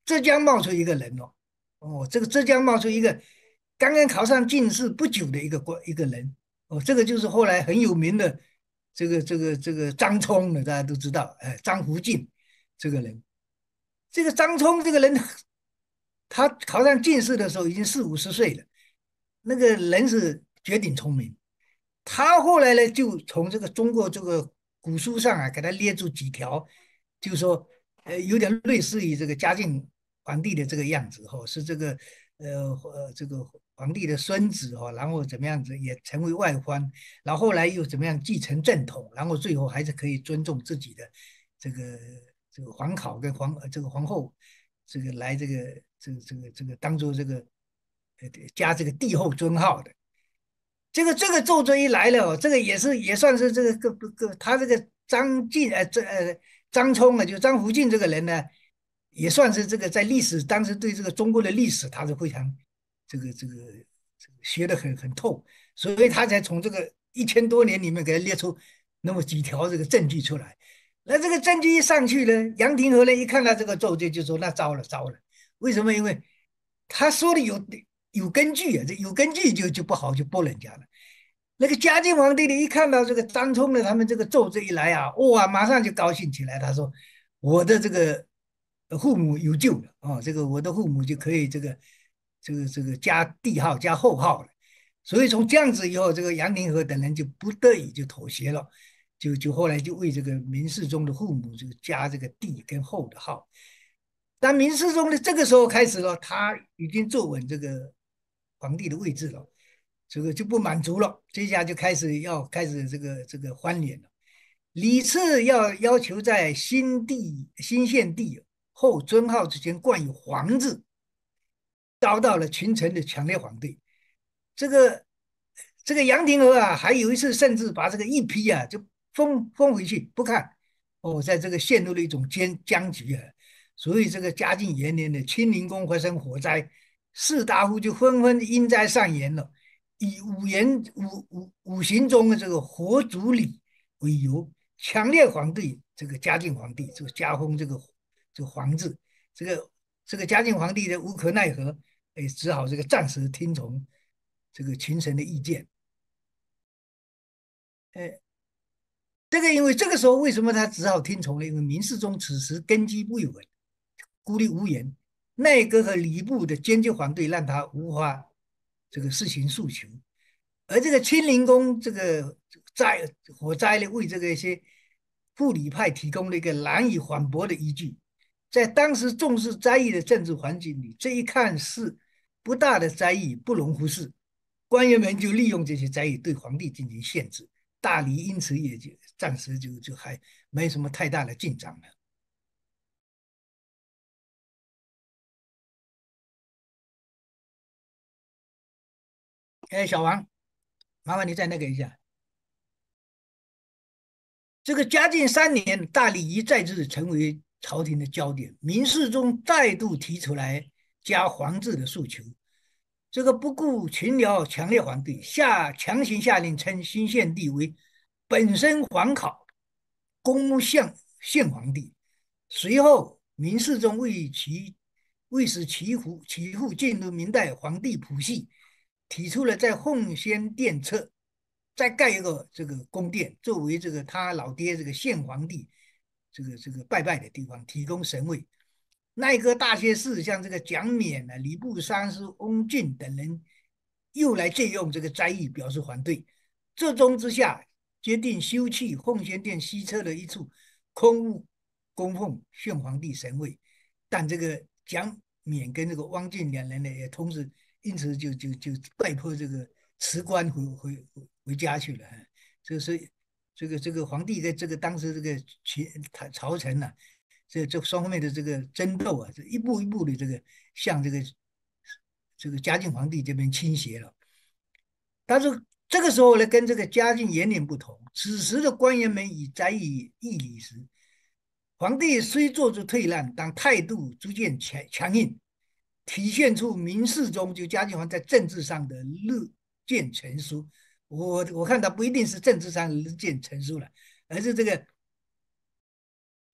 浙江冒出一个人哦，哦，这个浙江冒出一个刚刚考上进士不久的一个人，哦，这个就是后来很有名的这个张冲的，大家都知道，哎，张福晋这个人，这个张冲这个人，他考上进士的时候已经40、50岁了，那个人是绝顶聪明。他后来呢，就从这个中国这个古书上啊，给他列出几条，就是说，有点类似于这个嘉靖皇帝的这个样子哈、哦，是这个这个皇帝的孙子哈、哦，然后怎么样子也成为外藩，然后后来又怎么样继承正统，然后最后还是可以尊重自己的这个皇考跟这个皇后，这个来这个当做这个加这个帝后尊号的。这个奏折一来了哦，这个也算是这个他这个张冲啊，就张福晋这个人呢，也算是这个在历史当时对这个中国的历史他是非常这个学得很透，所以他才从这个1000多年里面给他列出那么几条这个证据出来。那这个证据一上去呢，杨廷和呢一看到这个奏折就说那糟了糟了，为什么？因为他说的有根据啊，这有根据就不好去驳人家了。那个嘉靖皇帝呢，一看到这个张冲的他们这个奏折一来啊，哇，马上就高兴起来。他说：“我的这个父母有救了啊、哦，这个我的父母就可以这个加帝号加后号了。”所以从这样子以后，这个杨廷和等人就不得已就妥协了，就后来就为这个明世宗的父母就加这个帝跟后的号。但明世宗呢，这个时候开始了，他已经坐稳这个皇帝的位置了。这个就不满足了，这下就开始这个翻脸了。李次要求在新献帝后尊号之前冠以皇字，遭到了群臣的强烈反对。这个这个杨廷和啊，还有一次甚至把这个一批啊就封回去不看。哦，在这个陷入了一种僵局啊。所以这个嘉靖元年的清宁宫发生火灾，士大夫就纷纷因灾上言了。以五行中的这个火主礼为由，强烈反对这个嘉靖皇帝这个加封这个皇字。这个嘉靖皇帝的无可奈何，哎，只好这个暂时听从这个群臣的意见。哎，这个因为这个时候为什么他只好听从呢？因为明世宗此时根基不稳，孤立无援，内阁和礼部的坚决反对，让他无法这个实行诉求。而这个清灵宫这个火灾呢，为这个一些护理派提供了一个难以反驳的依据。在当时重视灾异的政治环境里，这一看是不大的灾异不容忽视。官员们就利用这些灾异对皇帝进行限制，大理因此也就暂时就还没什么太大的进展了。哎，小王，麻烦你再那个一下。这个嘉靖3年，大礼仪再次成为朝廷的焦点。明世宗再度提出来加皇字的诉求，这个不顾群僚强烈反对，强行下令称新献帝为本身皇考，公务献皇帝。随后，明世宗为使其父进入明代皇帝谱系，提出了在奉先殿侧再盖一个这个宫殿，作为这个他老爹这个献皇帝这个拜拜的地方，提供神位。内阁大学士像这个蒋冕啊、礼部尚书翁俊等人，又来借用这个斋意表示反对。这中之下，决定修葺奉先殿西侧的一处空屋，供奉献皇帝神位。但这个蒋冕跟这个汪俊两人呢，也同时因此就被迫这个辞官回家去了。这是这个皇帝的这个当时这个朝臣呢、啊，这双方面的这个争斗啊，这一步一步的这个向这个嘉靖皇帝这边倾斜了。但是这个时候呢，跟这个嘉靖元年不同，此时的官员们已载以义理时，皇帝虽做出退让，但态度逐渐强硬，体现出明世宗就嘉靖皇在政治上的日渐成熟。我看他不一定是政治上日渐成熟了，而是这个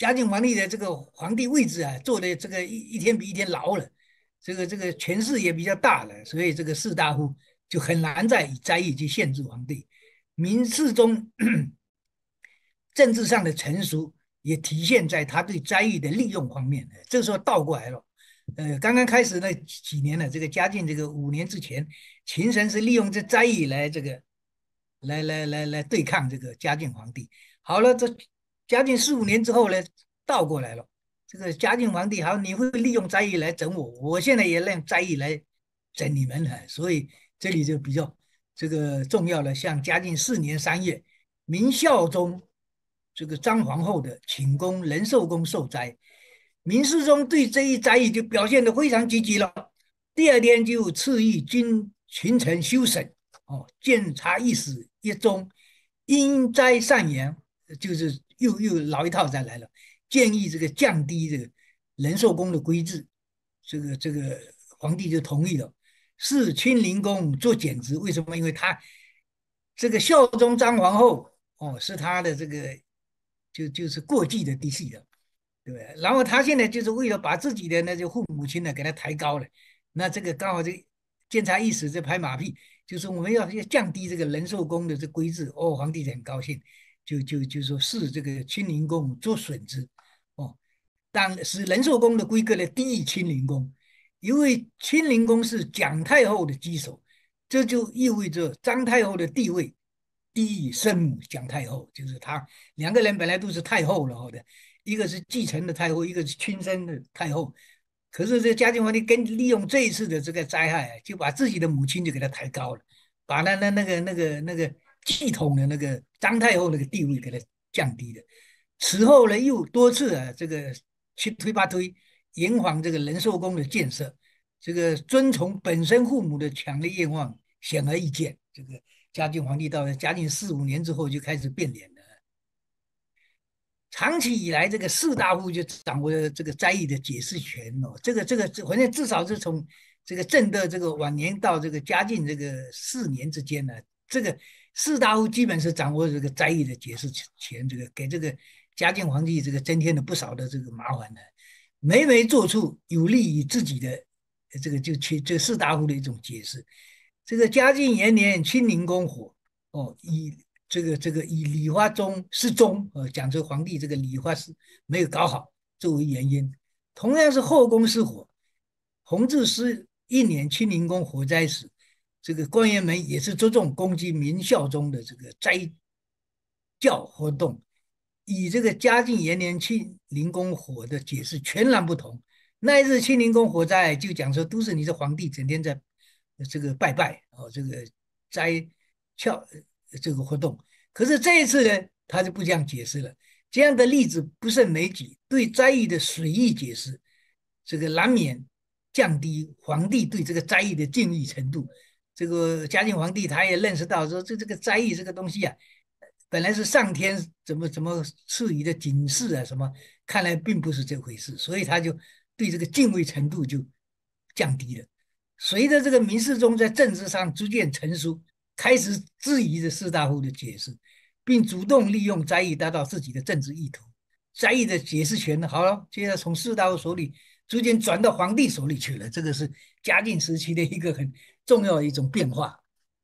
嘉靖皇帝的这个皇帝位置啊，坐的这个一天比一天牢了，这个权势也比较大了，所以这个士大夫就很难再以斋意去限制皇帝。明世宗政治上的成熟也体现在他对斋意的利用方面。这时候倒过来了，刚刚开始那几年呢，这个嘉靖这个5年之前，秦神是利用这斋意来这个来对抗这个嘉靖皇帝。好了，这嘉靖4、5年之后呢，倒过来了。这个嘉靖皇帝好，你会利用斋意来整我，我现在也让斋意来整你们了，所以这里就比较这个重要了。像嘉靖4年3月，明孝宗这个张皇后的寝宫仁寿宫受斋，明世宗对这一斋意就表现得非常积极了。第二天就赐意君群臣修审，监察议史一宗，因斋善言，就是又老一套再来了，建议这个降低这个仁寿宫的规制，这个皇帝就同意了，是清灵宫做减职。为什么？因为他这个孝宗张皇后是他的这个就是过继的嫡系的，对不对？然后他现在就是为了把自己的那些父母亲呢给他抬高了，那这个刚好这监察御史在拍马屁，就是我们要降低这个仁寿宫的这规制。皇帝很高兴，就说是这个清灵宫做损之，但使仁寿宫的规格呢低于清灵宫，因为清灵宫是蒋太后的基手，这就意味着张太后的地位低于生母蒋太后，就是他两个人本来都是太后了的，一个是继承的太后，一个是亲生的太后。可是这嘉靖皇帝利用这一次的这个灾害，就把自己的母亲就给他抬高了，把那个继统的那个张太后那个地位给他降低了。此后呢，又多次这个去推八推，延缓这个仁寿宫的建设。这个遵从本身父母的强烈愿望显而易见。这个嘉靖皇帝到了嘉靖4、5年之后就开始变脸了。长期以来，这个士大夫就掌握了这个斋意的解释权这个，反正至少是从这个正德这个晚年到这个嘉靖这个4年之间呢，这个士大夫基本是掌握这个斋意的解释权，这个给这个嘉靖皇帝这个增添了不少的这个麻烦呢。每每做出有利于自己的这个这个士大夫的一种解释。这个嘉靖元年，清宁宫火，以这个以礼花中失踪，讲这皇帝这个礼花是没有搞好作为原因。同样是后宫失火，弘治11年清宁宫火灾时，这个官员们也是着重攻击明孝宗的这个斋教活动，与这个嘉靖元年清宁宫火的解释全然不同。那一日清宁宫火灾就讲说，都是你这皇帝整天在这个拜拜这个斋教这个活动。可是这一次呢，他就不这样解释了。这样的例子不胜枚举，对斋意的随意解释，这个难免降低皇帝对这个斋意的敬意程度。这个嘉靖皇帝他也认识到说，这个斋意这个东西啊，本来是上天怎么赐予的警示啊什么，看来并不是这回事，所以他就对这个敬畏程度就降低了。随着这个明世宗在政治上逐渐成熟，开始质疑着士大夫的解释，并主动利用斋意达到自己的政治意图。斋意的解释权好了，接着从士大夫手里逐渐转到皇帝手里去了。这个是嘉靖时期的一个很重要的一种变化。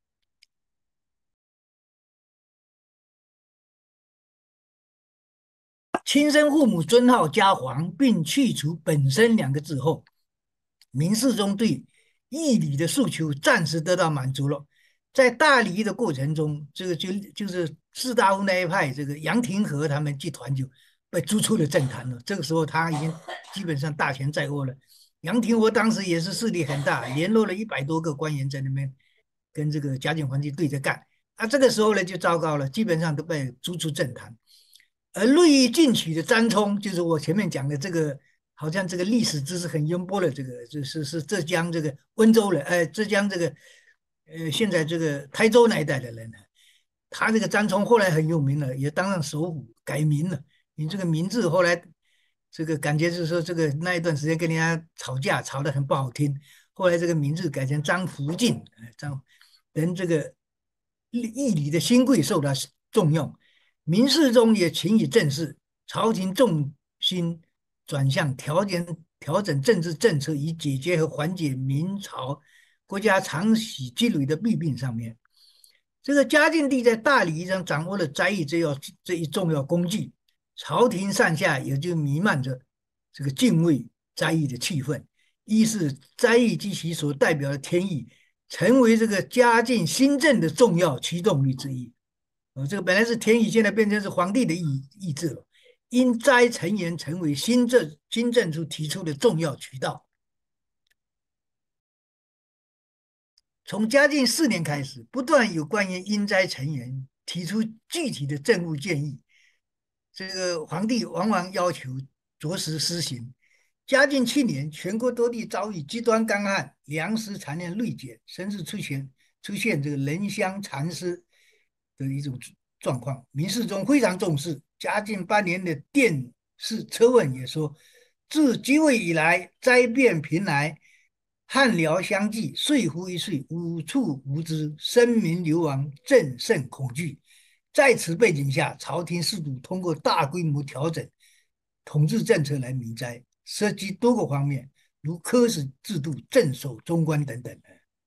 亲生父母尊号加皇，并去除本身两个字后，明世宗对义理的诉求暂时得到满足了。在大礼的过程中，这个就是士大夫那一派，这个杨廷和他们集团就被逐出了政坛了。这个时候他已经基本上大权在握了。杨廷和当时也是势力很大，联络了100多个官员在那边跟这个嘉靖皇帝对着干。这个时候呢就糟糕了，基本上都被逐出政坛。而锐意进取的张冲，就是我前面讲的这个，好像这个历史知识很渊博的这个，是浙江这个温州人，浙江这个，现在这个台州那一带的人呢，他这个张冲后来很有名了，也当上首辅，改名了。你这个名字后来这个感觉就是说，这个那一段时间跟人家吵架，吵得很不好听，后来这个名字改成张福晋，人这个义理的新贵受他重用。明世宗也勤以政事，朝廷重心转向调整政治政策，以解决和缓解明朝国家长期积累的弊病上面。这个嘉靖帝在大礼仪上掌握了斋役这一重要工具，朝廷上下也就弥漫着这个敬畏斋役的气氛。一是斋役及其所代表的天意，成为这个嘉靖新政的重要驱动力之一。这个本来是天意，现在变成是皇帝的意志了。因斋成言成为新政处提出的重要渠道。从嘉靖4年开始，不断有关于因斋成言提出具体的政务建议，这个皇帝往往要求着实施行。嘉靖7年，全国多地遭遇极端干旱，粮食产量锐减，甚至出现这个人相残失的一种状况。民事中非常重视。嘉靖8年的殿试车问也说，自即位以来，灾变频来，汉辽相继，岁复一岁，无处无知，生民流亡，政甚恐惧。在此背景下，朝廷试图通过大规模调整统治政策来弥灾，涉及多个方面，如科举制度、镇守中官等等。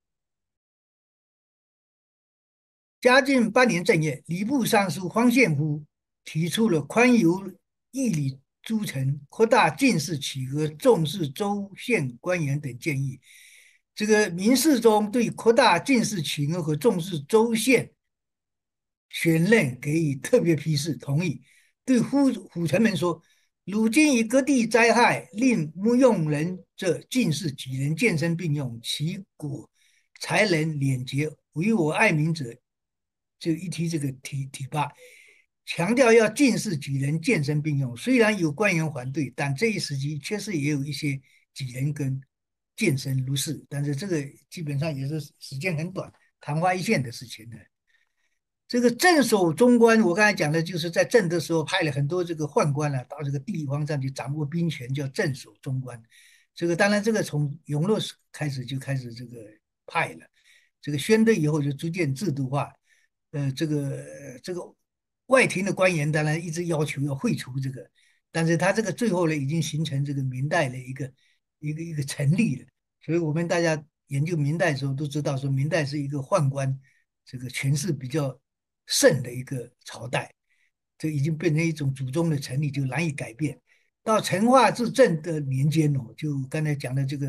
嘉靖8年正月，礼部尚书方献夫提出了宽宥义理诸臣、扩大进士企鹅、重视州县官员等建议。这个民事中对扩大进士企鹅和重视州县选任给予特别批示同意。对虎臣们说，如今以各地灾害令无用人者进士几人健身并用，其果才能廉洁，为我爱民者，就一提这个提拔，强调要进士几人健身并用。虽然有官员反对，但这一时期确实也有一些几人跟健身如是，但是这个基本上也是时间很短，昙花一现的事情呢。这个镇守中官，我刚才讲的就是在镇的时候派了很多这个宦官到这个地方上去掌握兵权，叫镇守中官。这个当然，这个从永乐开始就开始这个派了，这个宣德以后就逐渐制度化。这个外廷的官员当然一直要求要废除这个，但是他这个最后呢，已经形成这个明代的一个成立了。所以我们大家研究明代的时候都知道，说明代是一个宦官这个权势比较盛的一个朝代，这已经变成一种祖宗的成立，就难以改变。到成化至正的年间就刚才讲的这个，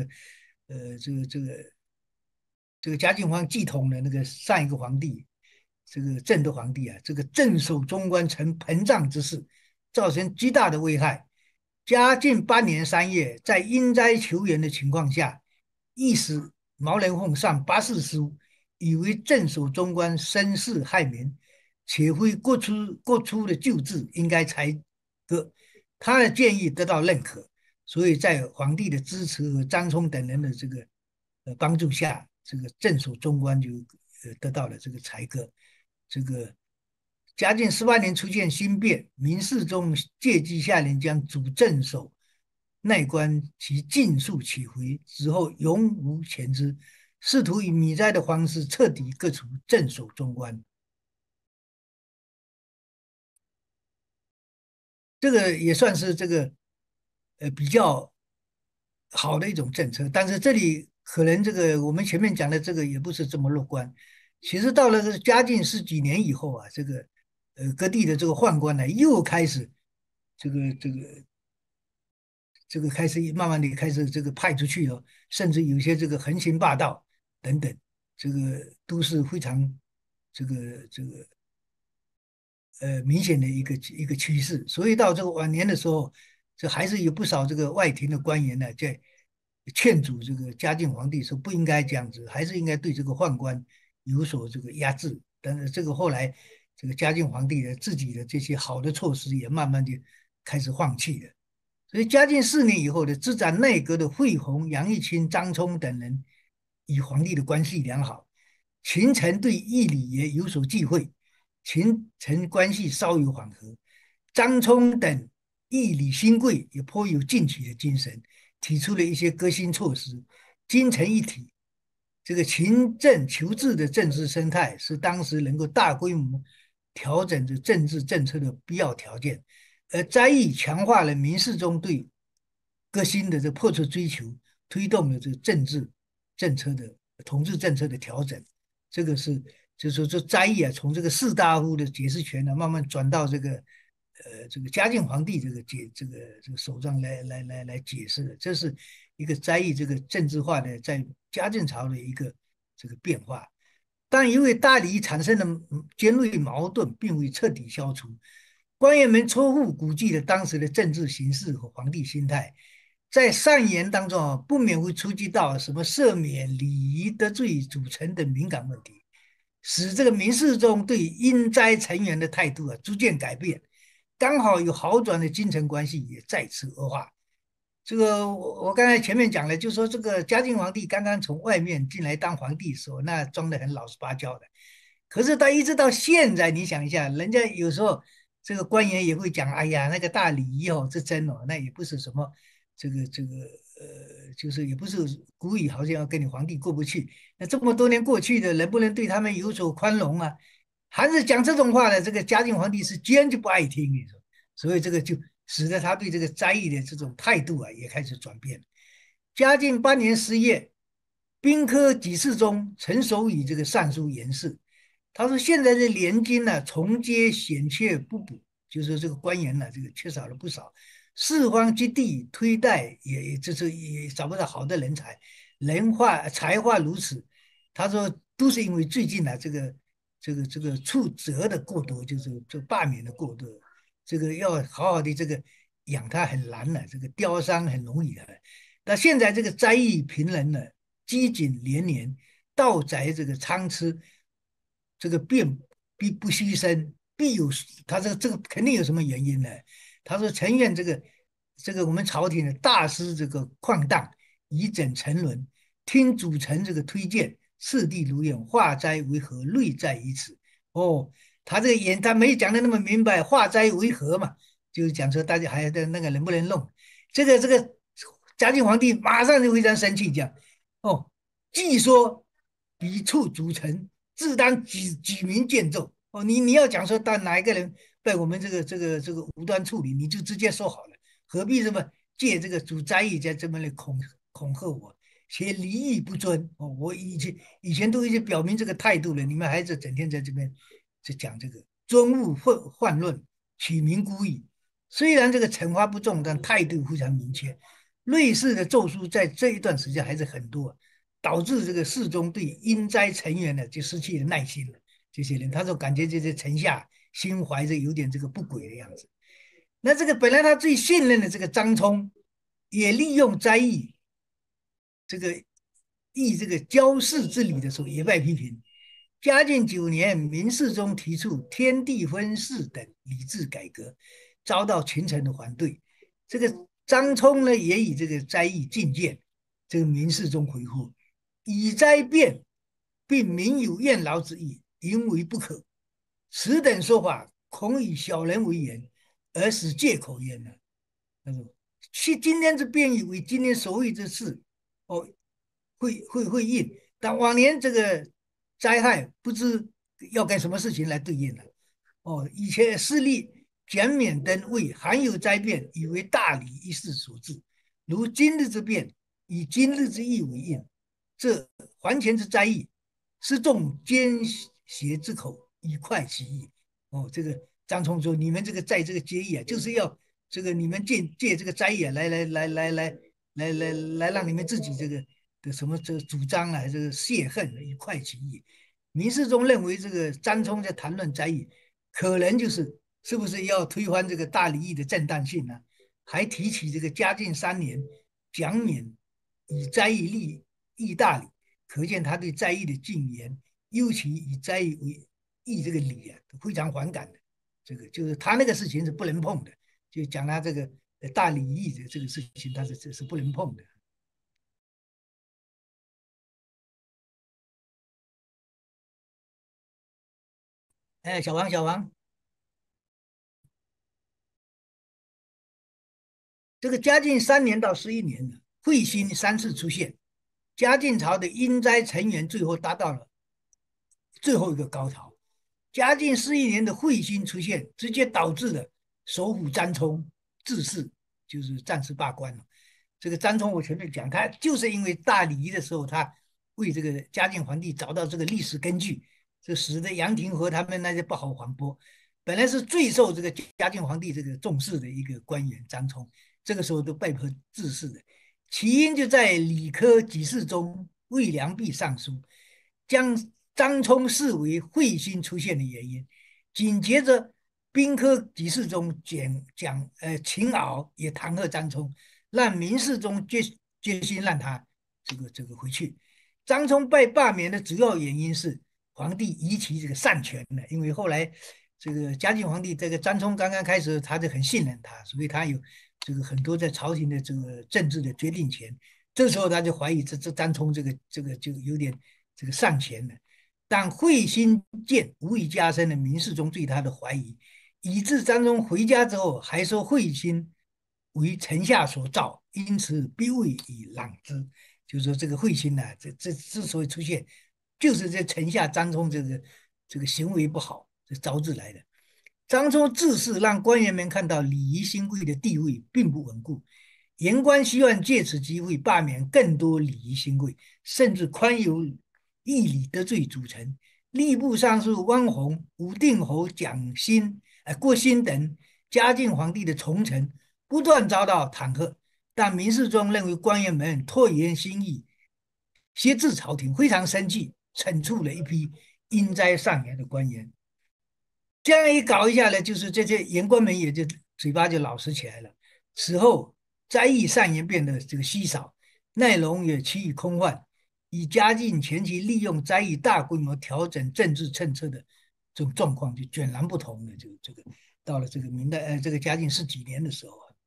这个嘉靖皇继统的那个上一个皇帝，这个正德皇帝啊，这个镇守中官成膨胀之势，造成极大的危害。嘉靖8年3月，在因灾求援的情况下，御史毛人凤上八事书，以为镇守中官生事害民，且非国初的旧制，应该裁革。他的建议得到认可，所以在皇帝的支持和张聪等人的这个帮助下，这个镇守中官就得到了这个裁革。这个嘉靖18年出现新变，民事中借机下令将主镇守内官其尽数取回，之后永无前之，试图以米灾的方式彻底革除镇守中官。这个也算是这个比较好的一种政策，但是这里可能这个我们前面讲的这个也不是这么乐观。其实到了嘉靖十几年以后啊，这个各地的这个宦官呢，又开始这个这个这个开始慢慢的开始这个派出去了，甚至有些这个横行霸道等等，这个都是非常这个明显的一个趋势。所以到这个晚年的时候，这还是有不少这个外廷的官员呢，在劝阻这个嘉靖皇帝说不应该这样子，还是应该对这个宦官有所这个压制。但是这个后来这个嘉靖皇帝的自己的这些好的措施也慢慢就开始放弃了。所以嘉靖4年以后的执掌内阁的费鸿、杨玉清、张聪等人与皇帝的关系良好，群臣对义理也有所忌讳，群臣关系稍有缓和。张聪等义理新贵也颇有进取的精神，提出了一些革新措施，精诚一体。这个勤政求治的政治生态是当时能够大规模调整着政治政策的必要条件， 斋意强化了明世宗对革新的这迫切追求，推动了这个政策的统治政策的调整。这个是就是说这斋意啊，从这个士大夫的解释权呢，慢慢转到这个嘉靖皇帝这个手上来解释的。这是一个斋意这个政治化的在嘉靖朝的一个这个变化。但因为大礼产生的尖锐矛盾并未彻底消除，官员们错误估计了当时的政治形势和皇帝心态，在上言当中啊，不免会触及到什么赦免、礼仪、得罪主臣等敏感问题，使这个明世宗对因灾成员的态度啊逐渐改变。刚好有好转的君臣关系也再次恶化。这个我刚才前面讲了，就说这个嘉靖皇帝刚刚从外面进来当皇帝的时候，那装的很老实巴交的。可是他一直到现在，你想一下，人家有时候这个官员也会讲，哎呀，那个大礼仪哦，这真哦，那也不是什么这个就是也不是故意好像要跟你皇帝过不去。那这么多年过去的，能不能对他们有所宽容啊？还是讲这种话的，这个嘉靖皇帝是坚决不爱听，你说。所以这个就使得他对这个斋意的这种态度啊也开始转变。嘉靖8年10月，兵科给事中陈守以这个上书言事，他说现在的年金呢，重接险缺不补，就是这个官员呢，这个缺少了不少，四方之地推戴也就是也找不到好的人才，才华如此，他说都是因为最近呢这个处责的过多，就是这罢免的过多，这个要好好的这个养它很难了，这个雕伤很容易的。那现在这个灾异频仍呢，积谨连连，道宅这个参差，这个必不虚生，必有他说这个肯定有什么原因呢？他说臣愿这个我们朝廷的大师这个旷荡，以整沉沦，听主臣这个推荐，次第如愿，化灾为何，累在于此。哦，他没讲的那么明白，化灾为何嘛，就是讲说大家还的那个能不能弄。这个嘉靖皇帝马上就非常生气，讲哦，既说彼处主臣，自当举名见奏。哦，你要讲说当哪一个人被我们这个无端处理，你就直接说好了，何必这么借这个主斋意在这么来恐吓我？且礼义不尊哦，我以前都已经表明这个态度了，你们还是整天在这边就讲这个尊物混论，取名孤义。虽然这个惩罚不重，但态度非常明确。类似的奏书在这一段时间还是很多，导致这个世宗对因灾成员呢就失去了耐心了。这些人，他说感觉这些臣下心怀着有点这个不轨的样子。那这个本来他最信任的这个张聪，也利用灾异这个这个交世之礼的时候，也被批评。嘉靖9年，明世宗提出天地分祀等礼制改革，遭到群臣的反对。这个张聪呢，也以这个灾异进谏，这个明世宗回复：以灾变，并民有怨劳之意，因为不可。此等说法，恐以小人为言，而使借口焉呢。他说：今天之变以为今天所谓之事，哦，会应，但往年这个灾害不知要干什么事情来对应了。哦，以前势力减免等为罕有灾变，以为大礼一事所致，如今日之变，以今日之意为应，这还前之灾异，是众奸邪之口，以快其意。哦，这个张聪说，你们这个在这个结义啊，就是要这个你们借这个灾异啊，来让你们自己这个的什么这个主张啊，这个泄恨，以快其意。民世宗认为这个张聪在谈论灾异，可能是不是要推翻这个大礼义的正当性呢？还提起这个嘉靖3年讲免以灾异立大礼，可见他对灾异的禁言，尤其以灾异为义这个礼啊，非常反感的。这个就是他那个事情是不能碰的，就讲他这个大礼义的这个事情，他是不能碰的。哎，小王，这个嘉靖3年到11年呢，彗星3次出现，嘉靖朝的因灾成员最后达到了最后一个高潮。嘉靖11年的彗星出现，直接导致了首辅张冲致仕，就是战时罢官了。这个张冲我前面讲，他就是因为大礼仪的时候，他为这个嘉靖皇帝找到这个历史根据，这使得杨廷和他们那些不好反驳。本来是最受这个嘉靖皇帝这个重视的一个官员张冲，这个时候都被迫致仕的。起因就在理科给事中魏良弼上书，将张冲视为彗星出现的原因。紧接着，兵科给事中秦敖也弹劾张冲，让民事中决心让他这个回去。张冲被罢免的主要原因是皇帝遗弃这个擅权了，因为后来这个嘉靖皇帝这个张冲刚刚开始，他就很信任他，所以他有这个很多在朝廷的这个政治的决定权。这时候他就怀疑这张冲这个就有点这个擅权了。但彗星剑无以加深了民事中对他的怀疑，以致张冲回家之后还说彗星为臣下所造，因此必未以朗之。就是说这个彗星呢、这之所以出现，就是这臣下张冲这个行为不好，这招致来的。张冲自恃让官员们看到礼仪新贵的地位并不稳固，言官希望借此机会罢免更多礼仪新贵，甚至宽由义理得罪主臣。吏部尚书汪宏、武定侯郭兴等嘉靖皇帝的重臣不断遭到弹劾，但民事中认为官员们拖延新意，挟制朝廷，非常生气，惩处了一批因灾上言的官员。这样一搞一下呢，就是这些言官们也就嘴巴就老实起来了。此后，斋意善言变得这个稀少，内容也趋于空泛。以嘉靖前期利用斋意大规模调整政治政策的这种状况就迥然不同了。这个到了这个明代这个嘉靖十几年的时候啊，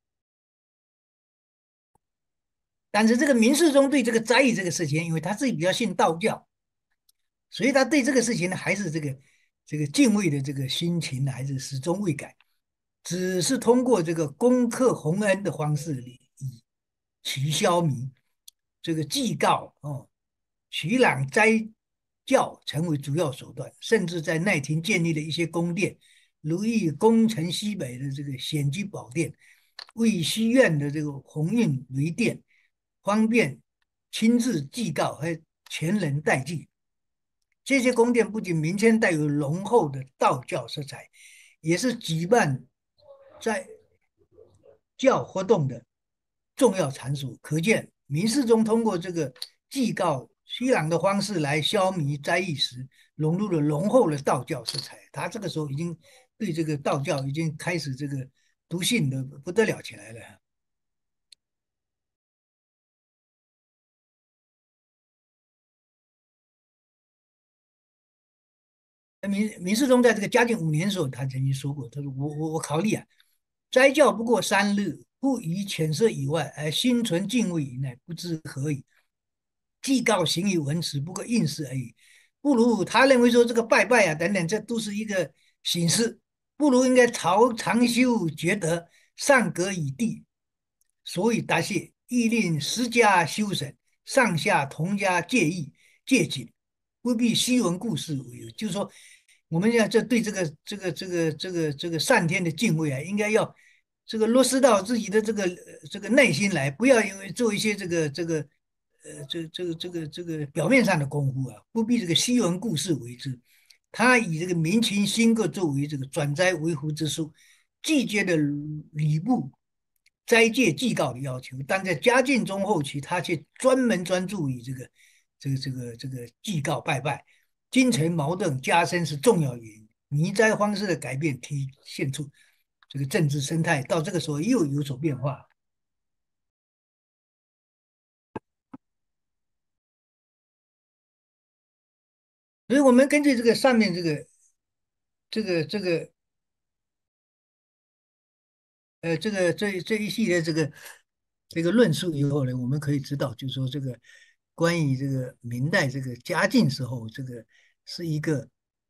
但是这个明世宗对这个斋意这个事情，因为他自己比较信道教，所以他对这个事情呢，还是这个敬畏的这个心情呢，还是始终未改，只是通过这个攻克洪恩的方式以其消弭，这个祭告取朗斋教成为主要手段，甚至在内廷建立了一些宫殿，如意宫城西北的这个显居宝殿，为西苑的这个鸿运为殿，方便亲自祭告和前人代祭。这些宫殿不仅名称带有浓厚的道教色彩，也是举办在教活动的重要场所。可见明世宗通过这个祭告西朗的方式来消弭斋意时，融入了浓厚的道教色彩。他这个时候已经对这个道教已经开始这个笃信的不得了起来了。明世宗在这个嘉靖5年的时候，他曾经说过，他说我考虑啊，斋教不过3日，不于浅色以外，而心存敬畏以内，不知何以。祭告行于文辞，不过应试而已。不如他认为说这个拜拜啊等等，这都是一个形式，不如应该长修觉德，上格以地。所以答谢，亦令十家修审，上下同家戒谨，不必虚闻故事为由。就是说，我们要对这个上天的敬畏啊，应该要这个落实到自己的这个内心来，不要因为做一些这个表面上的功夫啊，不必这个虚闻故事为之。他以这个民情兴革作为这个转灾为福之术，拒绝了礼部斋戒祭告的要求，但在嘉靖中后期，他却专注于这个祭告拜拜，京城矛盾加深是重要原因。弥斋方式的改变体现出这个政治生态到这个时候又有所变化。所以我们根据这个上面这个这一系列这个论述以后呢，我们可以知道，就是说这个关于这个明代这个嘉靖时候，这个是一个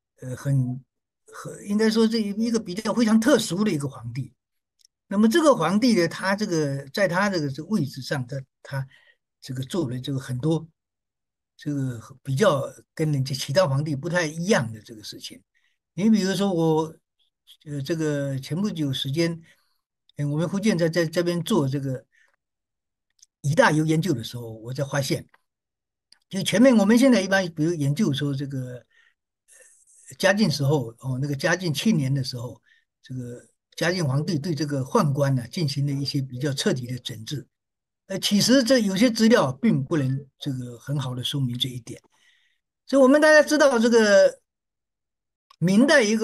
很应该说这一个比较非常特殊的一个皇帝。那么这个皇帝呢，他这个在他这个位置上，他这个做了这个很多这个比较跟人家其他皇帝不太一样的这个事情。你比如说，我这个前不久时间，我们福建在这边做这个乙大油研究的时候，我才发现，就前面我们现在一般比如研究说这个嘉靖时候那个嘉靖7年的时候，这个嘉靖皇帝对这个宦官呢进行了一些比较彻底的整治。其实这有些资料并不能这个很好的说明这一点。所以我们大家知道，这个明代一个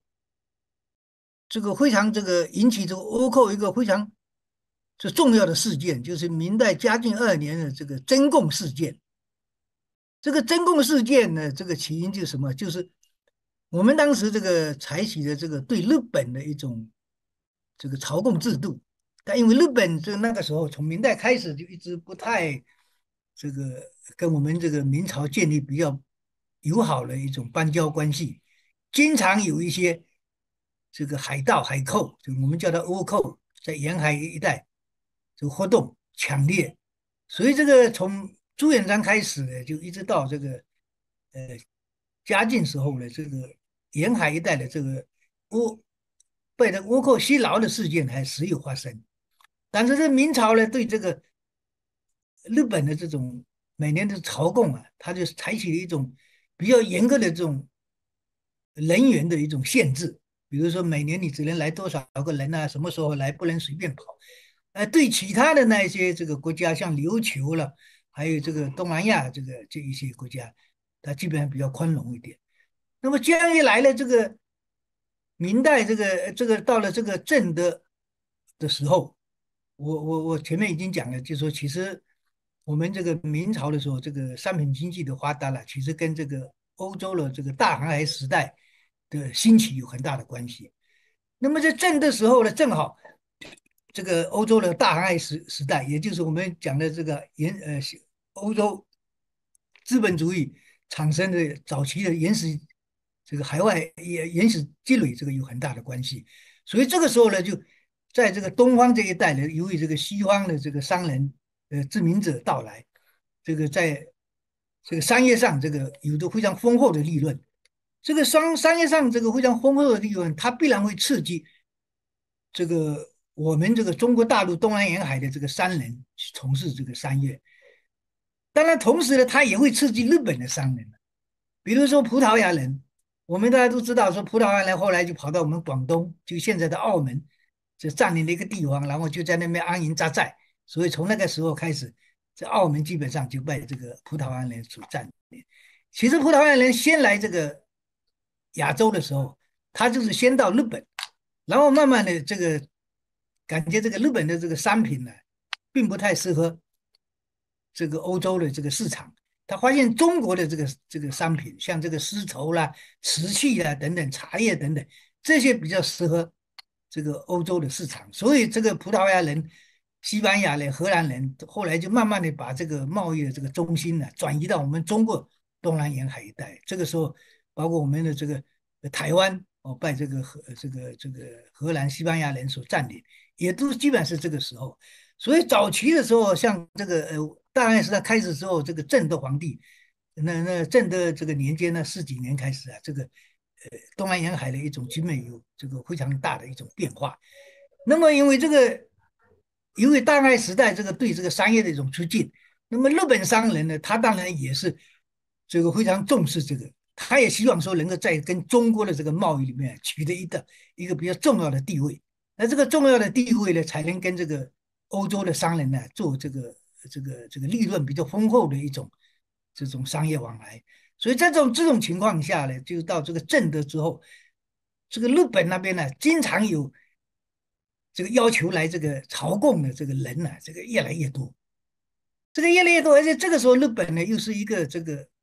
这个非常这个引起这个倭寇一个非常重要的事件，就是明代嘉靖2年的这个曾贡事件。这个曾贡事件呢，这个起因就是什么？就是我们当时这个采取的这个对日本的一种这个朝贡制度。但因为日本这个那个时候从明代开始就一直不太这个跟我们这个明朝建立比较友好的一种邦交关系，经常有一些这个海盗海寇，就我们叫它倭寇，在沿海一带这个活动强烈。所以这个从朱元璋开始呢，就一直到这个呃嘉靖时候呢，这个沿海一带的这个倭被这倭寇袭扰的事件还时有发生。但是这明朝呢，对这个日本的这种每年的朝贡啊，它就采取了一种比较严格的这种人员的一种限制。比如说每年你只能来多少个人啊，什么时候来不能随便跑。对其他的那一些这个国家，像琉球了，还有这个东南亚这一些国家，它基本上比较宽容一点。那么这样一来呢，这个明代这个到了这个正德的时候，我前面已经讲了，就是说其实我们这个明朝的时候，这个商品经济的发达了，其实跟这个欧洲的这个大航海时代的兴起有很大的关系。那么在正的时候呢，正好这个欧洲的大航海时代，也就是我们讲的这个欧洲资本主义产生的早期的这个海外原始积累，这个有很大的关系。所以这个时候呢，就在这个东方这一带呢，由于这个西方的这个商人殖民者到来，这个在这个商业上这个有着非常丰厚的利润。这个商业上这个非常丰厚的利润，它必然会刺激这个我们这个中国大陆东南沿海的这个商人去从事这个商业。当然，同时呢，它也会刺激日本的商人，比如说葡萄牙人。我们大家都知道，说葡萄牙人后来就跑到我们广东，就现在的澳门，就占领了一个地方，然后就在那边安营扎寨。所以从那个时候开始，这澳门基本上就被这个葡萄牙人所占领。其实葡萄牙人先来这个亚洲的时候，他就是先到日本，然后慢慢的这个感觉这个日本的这个商品呢，并不太适合这个欧洲的这个市场。他发现中国的这个商品，像这个丝绸啦、瓷器啦等等、茶叶等等，这些比较适合这个欧洲的市场。所以这个葡萄牙人、西班牙人、荷兰人后来就慢慢的把这个贸易的这个中心呢转移到我们中国东南沿海一带。这个时候，包括我们的这个台湾被这个荷兰、西班牙人所占领，也都基本上是这个时候。所以早期的时候，像这个大汉时代开始之后，这个正德皇帝，那正德这个年间呢，四几年开始啊，这个东南沿海的一种经贸有这个非常大的一种变化。那么因为因为大汉时代这个对这个商业的一种促进，那么日本商人呢，他当然也是这个非常重视这个，他也希望说能够在跟中国的这个贸易里面取得一个比较重要的地位。那这个重要的地位呢，才能跟这个欧洲的商人呢做这个利润比较丰厚的一种这种商业往来。所以在这种情况下呢，就到这个正德之后，这个日本那边呢，经常有这个要求来这个朝贡的这个人呢，这个越来越多，这个越来越多，而且这个时候日本呢又是一个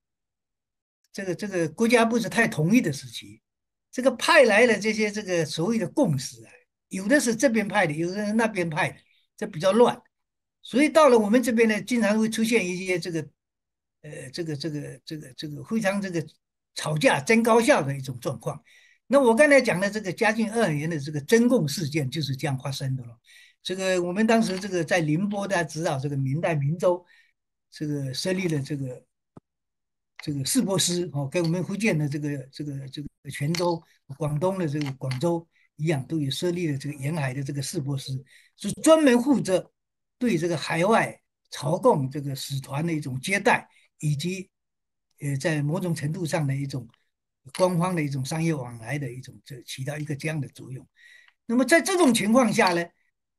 这个国家不是太统一的时期，这个派来的这些这个所谓的贡使啊，有的是这边派的，有的是那边派的，这比较乱。所以到了我们这边呢，经常会出现一些非常吵架争高下的一种状况。那我刚才讲的这个嘉靖2年的这个征贡事件就是这样发生的了。这个我们当时这个在宁波，大家知道这个明代明州这个设立了这个这个士波师哦，跟我们福建的这个泉州、广东的这个广州一样，都有设立了这个沿海的这个士波师，是专门负责对这个海外朝贡这个使团的一种接待，以及在某种程度上的一种官方的一种商业往来的一种起到一个这样的作用。那么在这种情况下呢，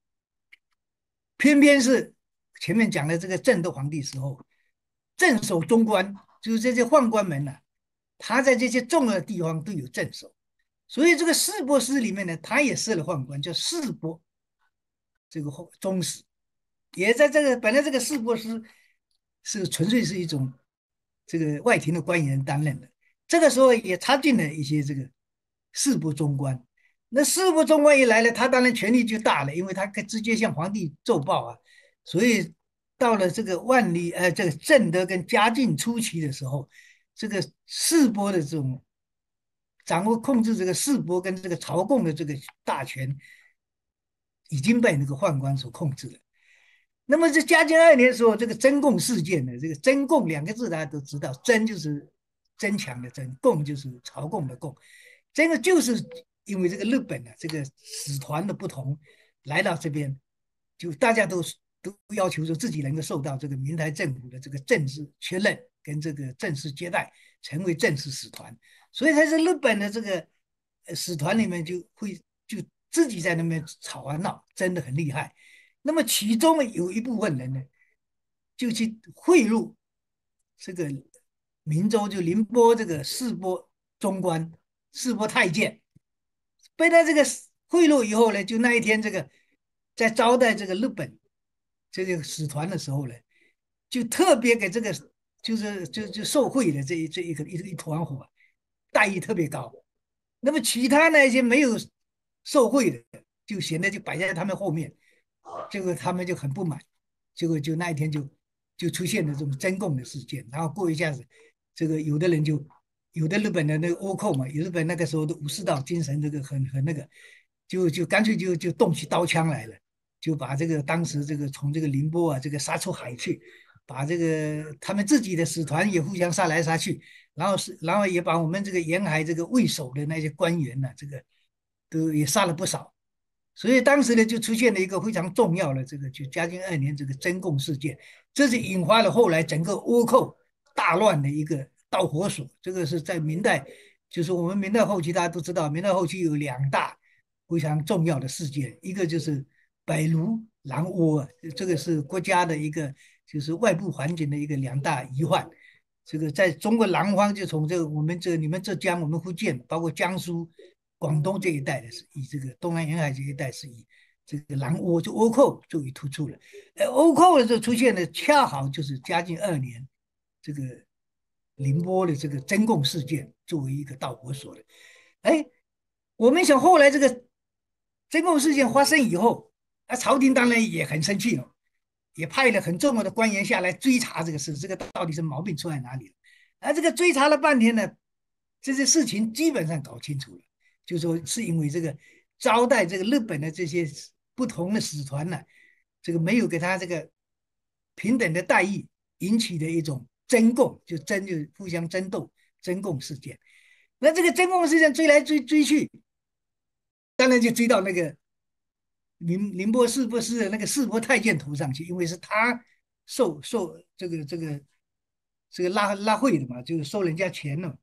偏偏是前面讲的这个正德皇帝时候，镇守中关，就是这些宦官们呢、他在这些重要的地方都有镇守，所以这个四波司里面呢，他也设了宦官，叫四波这个中使，也在这个本来这个四波司是纯粹是一种这个外廷的官员担任的，这个时候也插进了一些这个四部中官。那四部中官一来了，他当然权力就大了，因为他可以直接向皇帝奏报啊。所以到了这个这个正德跟嘉靖初期的时候，这个四波的这种掌握控制这个四波跟这个朝贡的这个大权，已经被那个宦官所控制了。那么在嘉靖2年的时候，这个增贡事件呢，这个增贡两个字大家都知道，增就是增强的增，贡就是朝贡的贡。这个就是因为这个日本的这个使团的不同，来到这边，就大家都要求说自己能够受到这个明台政府的这个正式确认跟这个正式接待，成为正式使团。所以他在日本的这个使团里面就自己在那边吵啊闹，真的很厉害。那么其中有一部分人呢，就去贿赂这个明州，就宁波这个四波中官、四波太监，被他这个贿赂以后呢，就那一天这个在招待这个日本这个使团的时候呢，就特别给这个就受贿的这一团伙待遇特别高。那么其他那些没有受贿的，就显得就摆在他们后面，结果他们就很不满，结果就那一天就出现了这种争供的事件，然后过一下子，这个有的人就有的日本的那个倭寇嘛，有日本那个时候的武士道精神，这个很那个，就干脆就动起刀枪来了，就把这个当时这个从这个宁波啊这个杀出海去，把这个他们自己的使团也互相杀来杀去，然后也把我们这个沿海这个卫守的那些官员呢、这个都也杀了不少。所以当时呢，就出现了一个非常重要的这个，就嘉靖2年这个征贡事件，这是引发了后来整个倭寇大乱的一个导火索。这个是在明代，就是我们明代后期大家都知道，明代后期有2大非常重要的事件，一个就是北卢南倭，这个是国家的一个就是外部环境的一个2大疑患。这个在中国南方，就从这个我们这你们浙江、我们福建，包括江苏、广东这一带的，是以这个东南沿海这一带是以这个南倭就倭寇最为突出了。倭寇的这出现的恰好就是嘉靖2年这个宁波的这个征贡事件作为一个导火索的。哎，我们想后来这个征贡事件发生以后，朝廷当然也很生气了，也派了很重要的官员下来追查这个事，这个到底是毛病出在哪里了？这个追查了半天呢，这些事情基本上搞清楚了，就说是因为这个招待这个日本的这些不同的使团呢，这个没有给他这个平等的待遇，引起的一种争贡，就互相争斗、争贡事件。那这个争贡事件追来追去，当然就追到那个宁波四波司的那个四波太监头上去，因为是他受这个拉贿的嘛，就是收人家钱了。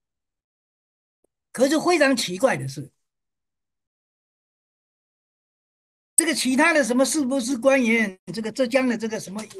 可是非常奇怪的是，这个其他的什么四波司官员，这个浙江的这个什么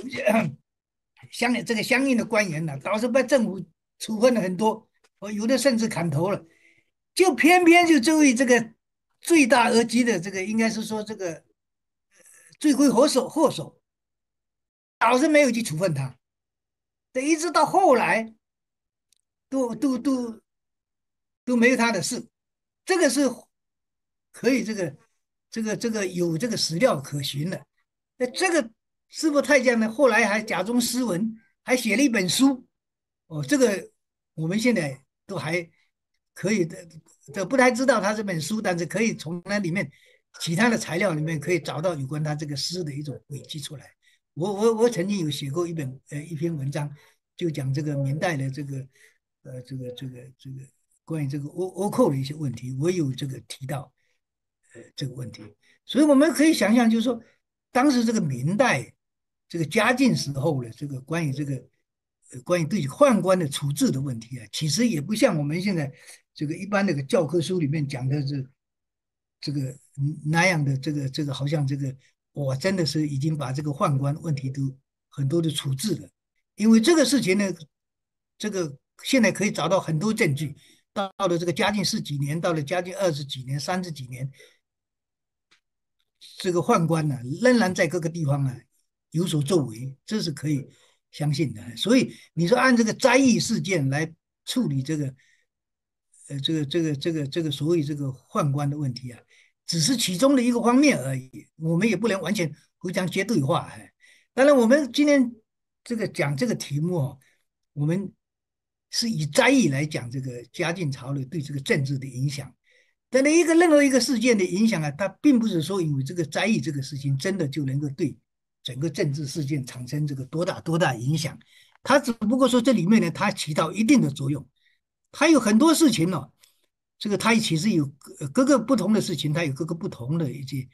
相应的官员呢，倒是被政府处分了很多，有的甚至砍头了，就偏偏就作为这个罪大恶极的这个，应该是说这个罪魁祸首，倒是没有去处分他。对，一直到后来都都都都没有他的事，这个是可以这个有这个史料可循的。那这个师傅太监呢，后来还假装斯文，还写了一本书。哦，这个我们现在都还可以的，这不太知道他这本书，但是可以从那里面其他的材料里面可以找到有关他这个诗的一种轨迹出来。我曾经有写过一篇文章， 就讲这个明代的这个这个关于这个倭寇的一些问题，我有这个提到这个问题，所以我们可以想象，就是说当时这个明代这个嘉靖时候的这个关于这个关于对宦官的处置的问题啊，其实也不像我们现在这个一般那个教科书里面讲的这个那样的这个好像这个我真的是已经把这个宦官问题都很多的处置了，因为这个事情呢，这个现在可以找到很多证据，到了这个嘉靖十几年，到了嘉靖20几年、30几年，这个宦官呢、仍然在各个地方啊有所作为，这是可以相信的。所以你说按这个灾异事件来处理这个，这个所谓这个宦官的问题啊，只是其中的一个方面而已，我们也不能完全互相绝对化。当然，我们今天这个讲这个题目哦，我们是以灾异来讲这个嘉靖朝的对这个政治的影响。但是任何一个事件的影响啊，它并不是说因为这个灾异这个事情真的就能够对整个政治事件产生这个多大影响，它只不过说这里面呢，它起到一定的作用。它有很多事情呢、这个它其实有各个不同的事情，它有各个不同的一些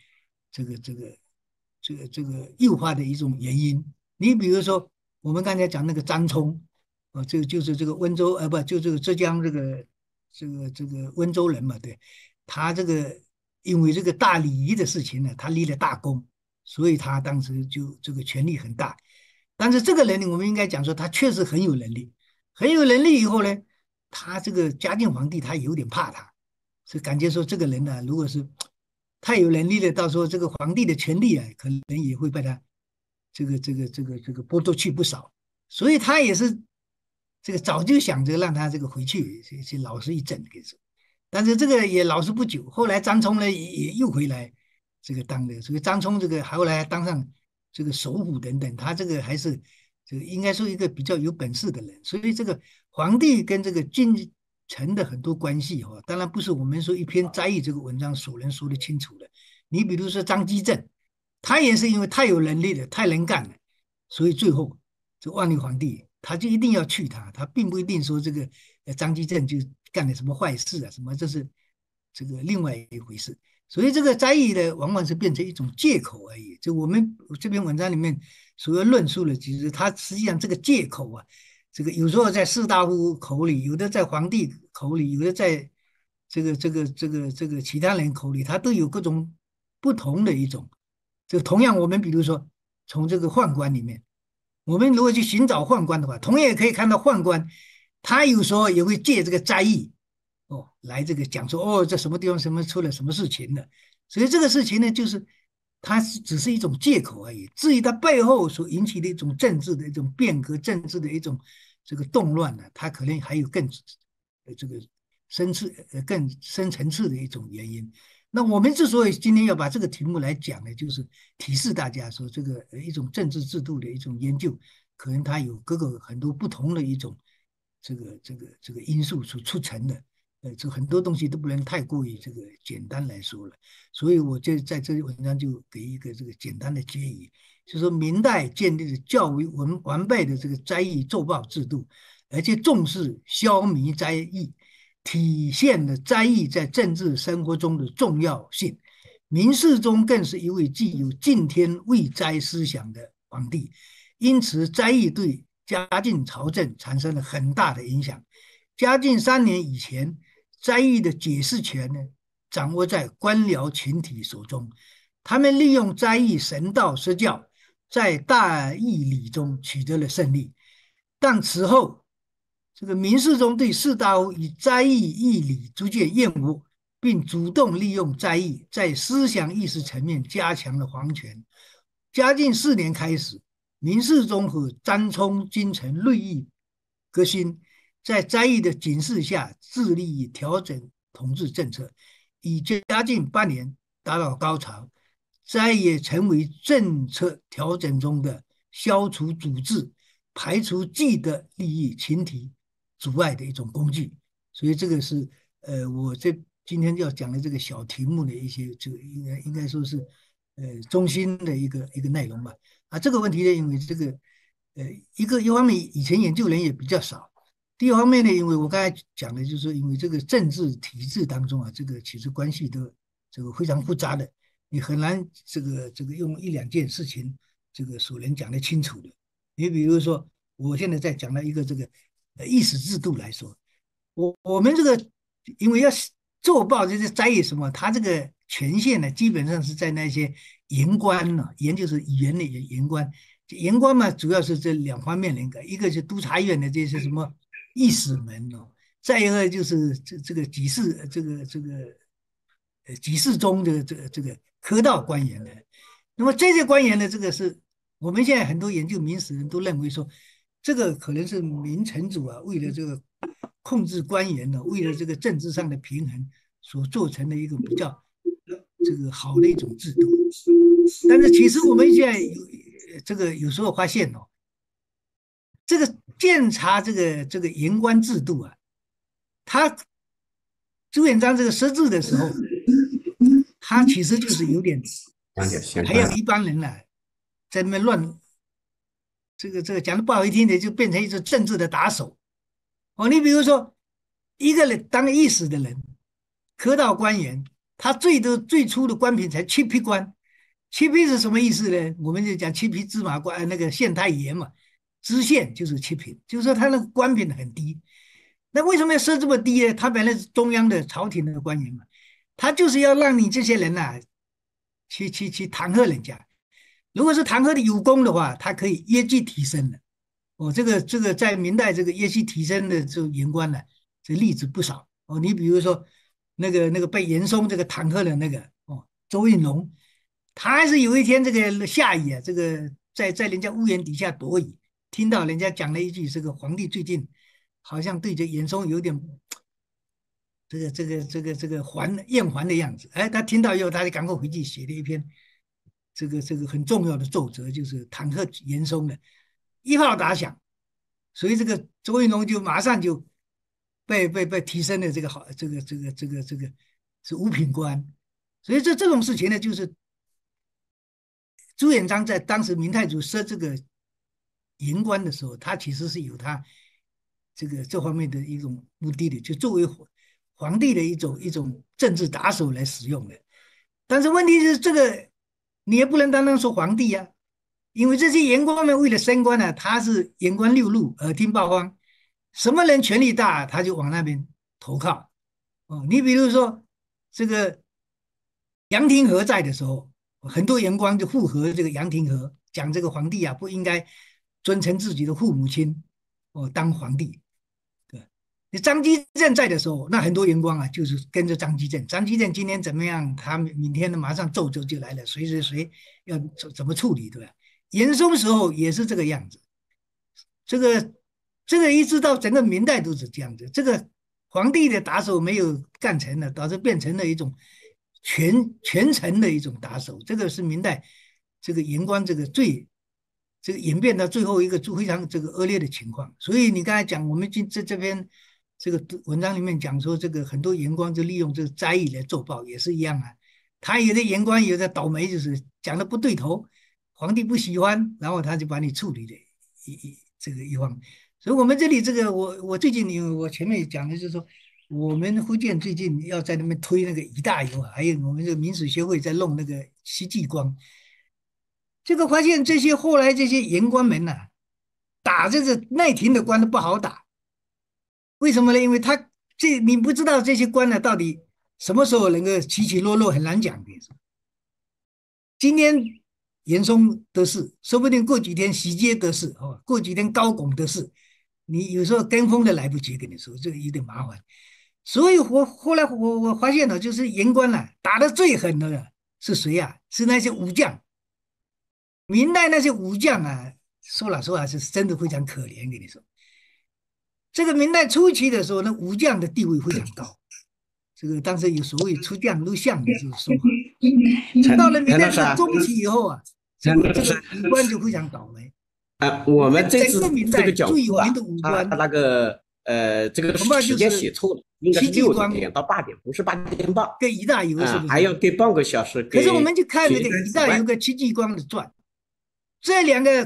这个诱发的一种原因。你比如说，我们刚才讲那个张冲，这个就是这个温州，不，就这个浙江这个温州人嘛，对，他这个因为这个大礼仪的事情呢，他立了大功，所以他当时就这个权力很大。但是这个人呢，我们应该讲说他确实很有能力，很有能力以后呢，他这个嘉靖皇帝他有点怕他，是感觉说这个人呢，如果是太有能力了，到时候这个皇帝的权力啊，可能也会被他这个剥夺去不少，所以他也是这个早就想着让他这个回去老实一整，给说，但是这个也老实不久，后来张聪呢也又回来这个当的，所以张聪这个后来还当上这个首辅等等，他这个还是这个应该说一个比较有本事的人，所以这个皇帝跟这个君臣的很多关系哈、哦，当然不是我们说一篇摘译这个文章所能说得清楚的。你比如说张居正，他也是因为太有能力了，太能干了，所以最后这万历皇帝他就一定要去他，他并不一定说这个张居正就干了什么坏事啊，什么这是这个另外一回事。所以这个灾异呢，往往是变成一种借口而已。就我们这篇文章里面所要论述的，其实它实际上这个借口啊，这个有时候在士大夫口里，有的在皇帝口里，有的在这个其他人口里，它都有各种不同的一种。这个同样，我们比如说从这个宦官里面，我们如果去寻找宦官的话，同样也可以看到宦官，他有时候也会借这个灾异来这个讲说这什么地方什么出了什么事情了，所以这个事情呢，就是它只是一种借口而已。至于它背后所引起的一种政治的一种变革、政治的一种这个动乱呢，它可能还有更这个更深层次的一种原因。那我们之所以今天要把这个题目来讲呢，就是提示大家说，这个一种政治制度的一种研究，可能它有各个很多不同的一种这个因素所促成的。这很多东西都不能太过于这个简单来说了，所以我就在这文章就给一个这个简单的建议，就是说明代建立了较为完备的这个灾异奏报制度，而且重视消弭灾异，体现了灾异在政治生活中的重要性。明世宗更是一位既有敬天畏灾思想的皇帝，因此灾异对嘉靖朝政产生了很大的影响。嘉靖3年以前，灾异的解释权呢，掌握在官僚群体手中。他们利用灾异神道施教，在大义理中取得了胜利。但此后，这个明世宗对士大夫以灾异义理逐渐厌恶，并主动利用灾异在思想意识层面加强了皇权。嘉靖4年开始，明世宗和张聪精诚锐意革新，在灾异的警示下，致力调整统治政策，以嘉靖8年达到高潮。灾也成为政策调整中的消除阻滞、排除既得利益群体阻碍的一种工具。所以这个是我今天要讲的这个小题目的一些这个应该说是中心的一个内容吧。这个问题呢，因为这个呃，一方面以前研究人也比较少，第二方面呢，因为我刚才讲的就是说，因为这个政治体制当中啊，这个其实关系都这个非常复杂的，你很难这个用一两件事情这个所能讲得清楚的。你比如说，我现在在讲的一个这个议事制度来说，我们这个因为要奏报这些摘译什么，它这个权限呢，基本上是在那些言官呢、研就是语言的言官。言官嘛，主要是这两方面人格，一个是督察院的这些什么议事门哦，再一个就是这个几世中的这个科道官员呢。那么这些官员呢，这个是我们现在很多研究明史人都认为说，这个可能是明成祖啊，为了这个控制官员呢，为了这个政治上的平衡所做成的一个比较这个好的一种制度。但是其实我们现在这个有时候发现哦，这个监察这个言官制度啊，他朱元璋这个设置的时候，他其实就是有点培养一帮人呢、在那边乱，这个讲的不好听点，就变成一个政治的打手哦。你比如说，一个人当议事的人，科道官员，他最初的官品才七品官，七品是什么意思呢？我们就讲七品芝麻官，那个县太爷嘛，知县就是七品，就是说他那个官品很低。那为什么要设这么低呢？他本来是中央的朝廷的官员嘛，他就是要让你这些人呐、去弹劾人家。如果是弹劾的有功的话，他可以业绩提升的。哦，这个在明代这个业绩提升的这种言官呢，这例子不少。哦，你比如说那个被严嵩这个弹劾的那个哦，周应龙，他还是有一天这个下雨啊，这个在人家屋檐底下躲雨，听到人家讲了一句，这个皇帝最近好像对这严嵩有点这个厌烦的样子。哎，他听到以后，他就赶快回去写了一篇这个很重要的奏折，就是弹劾严嵩的，一炮打响，所以这个周云龙就马上就被提升了这个好这个是五品官。所以这种事情呢，就是朱元璋在当时明太祖设这个言官的时候，他其实是有他这方面的一种目的的，就作为皇帝的一种政治打手来使用的。但是问题是，这个你也不能单单说皇帝呀、因为这些言官们为了升官呢、他是言官六路，耳听八方，什么人权力大，他就往那边投靠。哦，你比如说这个杨廷和在的时候，很多言官就附和这个杨廷和，讲这个皇帝啊不应该尊称自己的父母亲哦当皇帝。对，你张居正在的时候，那很多员官啊，就是跟着张居正。张居正今天怎么样，他明天呢马上奏折就来了，谁要怎么处理，对吧？严嵩时候也是这个样子。这个一直到整个明代都是这样子。这个皇帝的打手没有干成了，导致变成了一种全城的一种打手。这个是明代这个言官这个演变到最后一个非常这个恶劣的情况。所以你刚才讲，我们这边这个文章里面讲说，这个很多言官就利用这个灾异来奏报，也是一样啊。他有的言官有的倒霉，就是讲的不对头，皇帝不喜欢，然后他就把你处理的这个一方。所以我们这里这个我最近因为我前面讲的就是说，我们福建最近要在那边推那个乙大游啊，还有我们这个民史协会在弄那个戚继光。这个发现这些后来这些言官们呐、打这个内廷的官都不好打。为什么呢？因为你不知道这些官呢到底什么时候能够起起落落，很难讲的。今天严嵩得势，说不定过几天习阶得势，哦，过几天高拱得势，你有时候跟风的来不及，跟你说这个有点麻烦。所以后来我发现了，就是言官呐、打得最狠的是谁啊？是那些武将。明代那些武将啊，说老实话是真的非常可怜，跟你说。这个明代初期的时候，那武将的地位非常高，这个当时有所谓出将入相的这个说法。到了明代这个中期以后啊，这个武官就非常倒霉。 我们这次整个明代最有名的武官， 他那个这个时间写错了，应该是6点到8点，不是8点半。 跟乙大有是不是？ 还要给半个小时。 可是我们就看那个乙大有个戚继光的传，这两个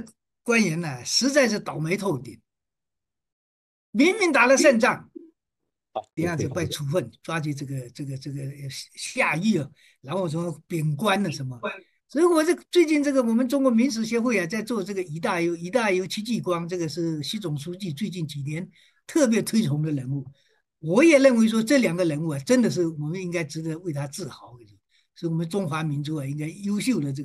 官员呢，实在是倒霉透顶，明明打了胜仗，这样子被处分，抓去这个下狱啊，然后什么贬官了什么。所以我最近我们中国民史协会啊，在做这个一大游戚继光，这个是习总书记最近几年特别推崇的人物。我也认为说这两个人物啊，真的是我们应该值得为他自豪，是我们中华民族啊应该优秀的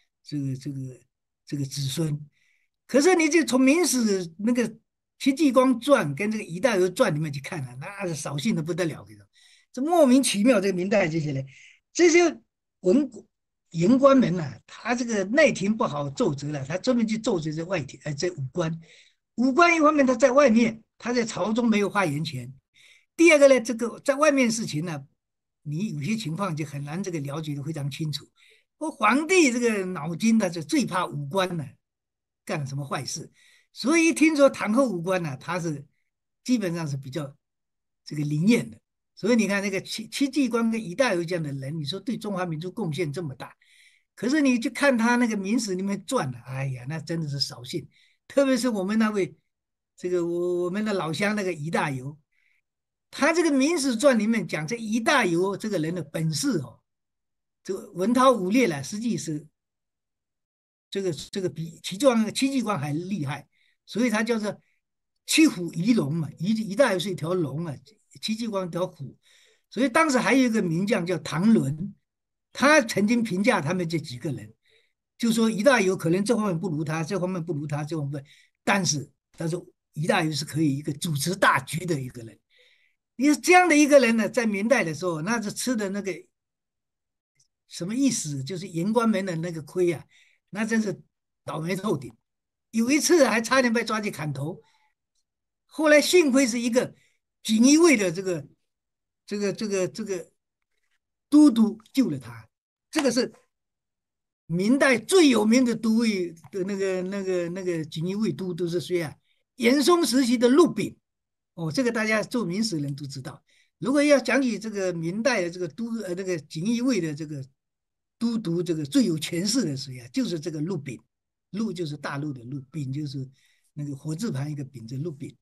这个子孙。可是你就从明史那个戚继光传跟这个一大游传里面去看啊，那是扫兴的不得了，这莫名其妙，这个明代这些人，这些文言官们呐、他这个内廷不好奏折了，他专门去奏折这外廷，这武官。武官一方面他在外面，他在朝中没有发言权。第二个呢，这个在外面事情呢，你有些情况就很难了解的非常清楚。皇帝这个脑筋他是最怕武官呢干什么坏事，所以一听说唐后武官呢，他是基本上是比较灵验的。所以你看那个戚继光跟一大游这样的人，你说对中华民族贡献这么大，可是你去看他那个明史里面传的，哎呀，那真的是扫兴。特别是我们那位我们的老乡那个一大游，他这个明史传里面讲这一大游这个人的本事哦，这个文韬武略了，实际是这个比戚继光还厉害，所以他叫做七虎一龙嘛，一大游是一条龙啊，戚继光一条虎，所以当时还有一个名将叫唐伦，他曾经评价他们这几个人，就说一大游可能这方面不如他，这方面不如他，这方面，但是他说一大游是可以一个主持大局的一个人。你这样的一个人呢，在明代的时候，那是吃的那个什么意思？就是言官们的那个亏啊，那真是倒霉透顶。有一次还差点被抓去砍头，后来幸亏是一个锦衣卫的这个都督救了他。这个是明代最有名的都尉的那个锦衣卫都督是谁啊？严嵩时期的陆炳。哦，这个大家做明史人都知道。如果要讲起这个明代的这个那个锦衣卫的这个都督，这个最有权势的谁啊？就是这个陆炳。陆就是大陆的陆，炳就是那个火字旁一个炳，这陆炳。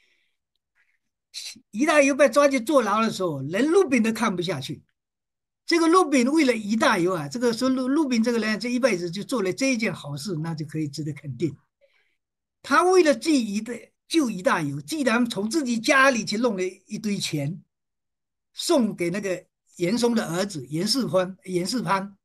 一大游被抓去坐牢的时候，连陆炳都看不下去。这个陆炳为了一大游啊，这个说陆炳这个人这一辈子就做了这一件好事，那就可以值得肯定。他为了救一大游，既然从自己家里去弄了一堆钱，送给那个严嵩的儿子严世蕃。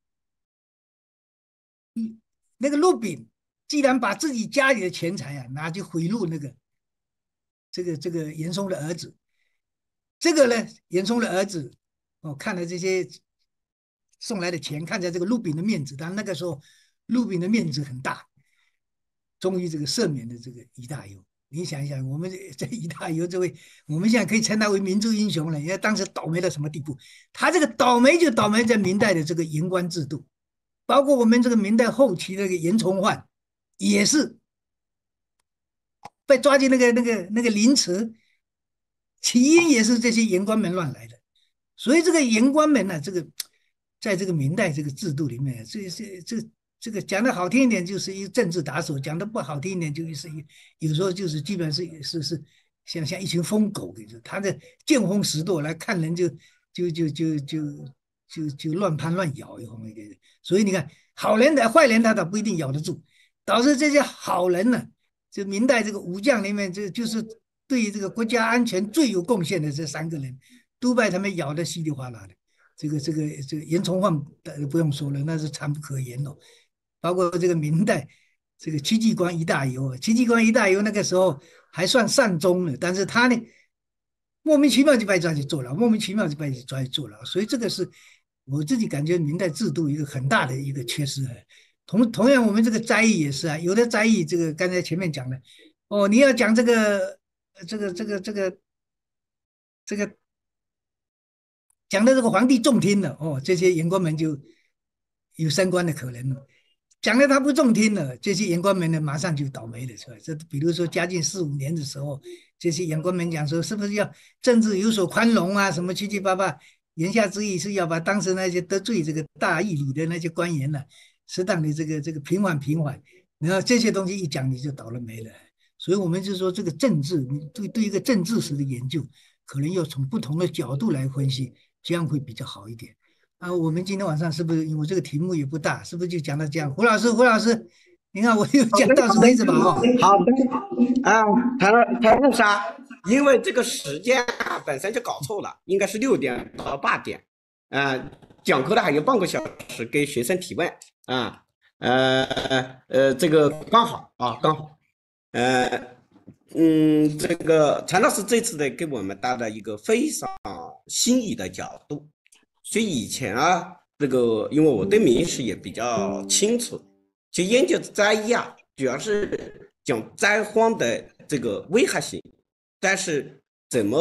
那个陆炳既然把自己家里的钱财啊拿去贿赂这个严嵩的儿子，这个呢，严嵩的儿子看了这些送来的钱，看在这个陆炳的面子，但那个时候陆炳的面子很大，终于这个赦免了这个一大游。你想一想，我们这一大游这位，我们现在可以称他为民族英雄了。因为当时倒霉到什么地步？他这个倒霉就倒霉在明代的这个言官制度，包括我们这个明代后期那个严崇焕，也是被抓进那个凌迟，起因也是这些言官们乱来的。所以这个言官们呢，在这个明代这个制度里面，这个讲的好听一点就是一个政治打手，讲的不好听一点就是有时候就是基本是像一群疯狗，他的见风使舵来看人就乱攀乱咬一方面。所以你看，好人的坏人他倒不一定咬得住，导致这些好人呢，就明代这个武将里面，就是对这个国家安全最有贡献的这三个人，都被他们咬得稀里哗啦的。这个严崇焕不用说了，那是惨不可言哦。包括这个明代这个戚继光一大游，戚继光一大游那个时候还算善终了，但是他呢莫名其妙就被抓去坐牢，莫名其妙就被抓去坐牢，所以这个是我自己感觉明代制度一个很大的一个缺失。同样我们这个斋役也是啊，有的斋役这个刚才前面讲的哦，你要讲这个讲的这个皇帝重听了哦，这些言官们就有升官的可能了。讲的他不中听了，这些言官们呢马上就倒霉了，是吧？这比如说嘉靖4、5年的时候，这些言官们讲说，是不是要政治有所宽容啊？什么七七八八，言下之意是要把当时那些得罪这个大义理的那些官员呢，适当的这个平缓平缓。 然后这些东西一讲你就倒了霉了。所以我们就说这个政治，你对一个政治史的研究，可能要从不同的角度来分析，这样会比较好一点。啊，我们今天晚上是不是因为这个题目也不大，是不是就讲到这样？胡老师，你看我又好的， 讲到此为止吧？哦， 好的，啊，谭啥？因为这个时间啊本身就搞错了，应该是6点到8点，讲课的还有半个小时给学生提问啊，这个刚好啊，刚好，这个陈老师这次的给我们带来一个非常新颖的角度，就以前啊，这个因为我对民史也比较清楚，就研究灾异啊，主要是讲灾荒的这个危害性，但是怎么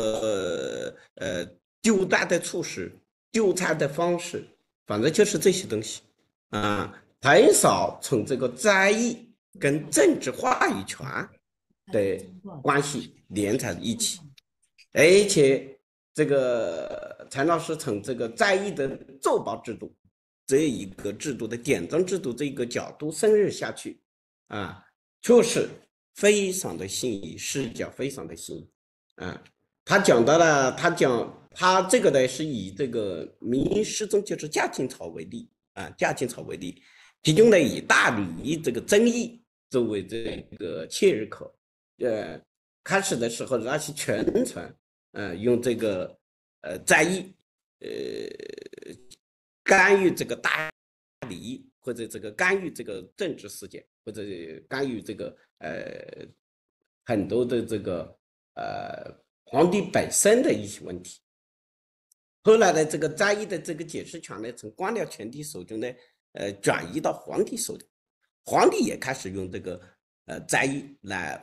救灾的措施、救灾的方式，反正就是这些东西啊，很少从这个灾异跟政治话语权的关系连在一起，而且这个陈老师从这个灾异的奏报制度这一个制度的典章制度这一个角度深入下去啊，确实非常的新颖，视角非常的新颖啊。他讲到了，他这个呢是以这个民失踪就是嘉靖朝为例啊，嘉靖朝为例，其中呢以大理这个争议作为这个切入口，开始的时候那些全传，用这个在意干预这个大理或者这个干预这个政治事件，或者干预这个很多的这个皇帝本身的一些问题。后来呢，这个在意的这个解释权呢，从官僚权力手中呢，转移到皇帝手里，皇帝也开始用这个在意来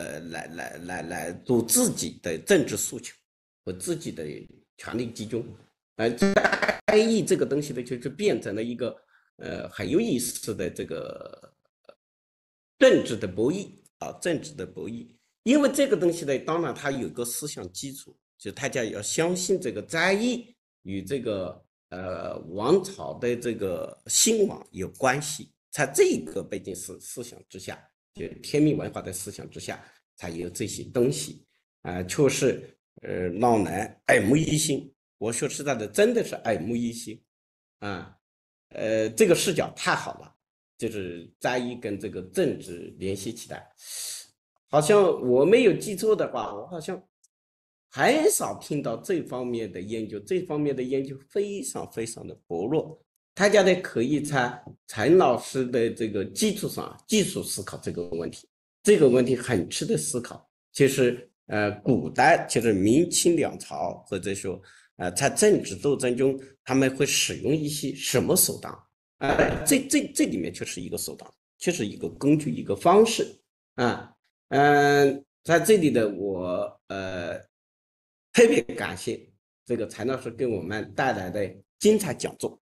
做自己的政治诉求和自己的权力集中。在意这个东西呢，就变成了一个很有意思的这个政治的博弈啊，政治的博弈。因为这个东西呢，当然它有个思想基础，就大家要相信这个在意与这个王朝的这个兴亡有关系，在这个背景思想之下，就天命文化的思想之下，才有这些东西确实让人耳目一新。我说实在的，真的是耳目一新啊，这个视角太好了，就是在意跟这个政治联系起来。好像我没有记错的话，我好像很少听到这方面的研究，这方面的研究非常非常的薄弱。大家呢可以在陈老师的这个基础上继续思考这个问题，这个问题很值得思考。就是古代就是明清两朝，或者说在政治斗争中，他们会使用一些什么手段？这里面就是一个手段，就是一个工具，一个方式啊。在这里的我特别感谢这个陈老师给我们带来的精彩讲座。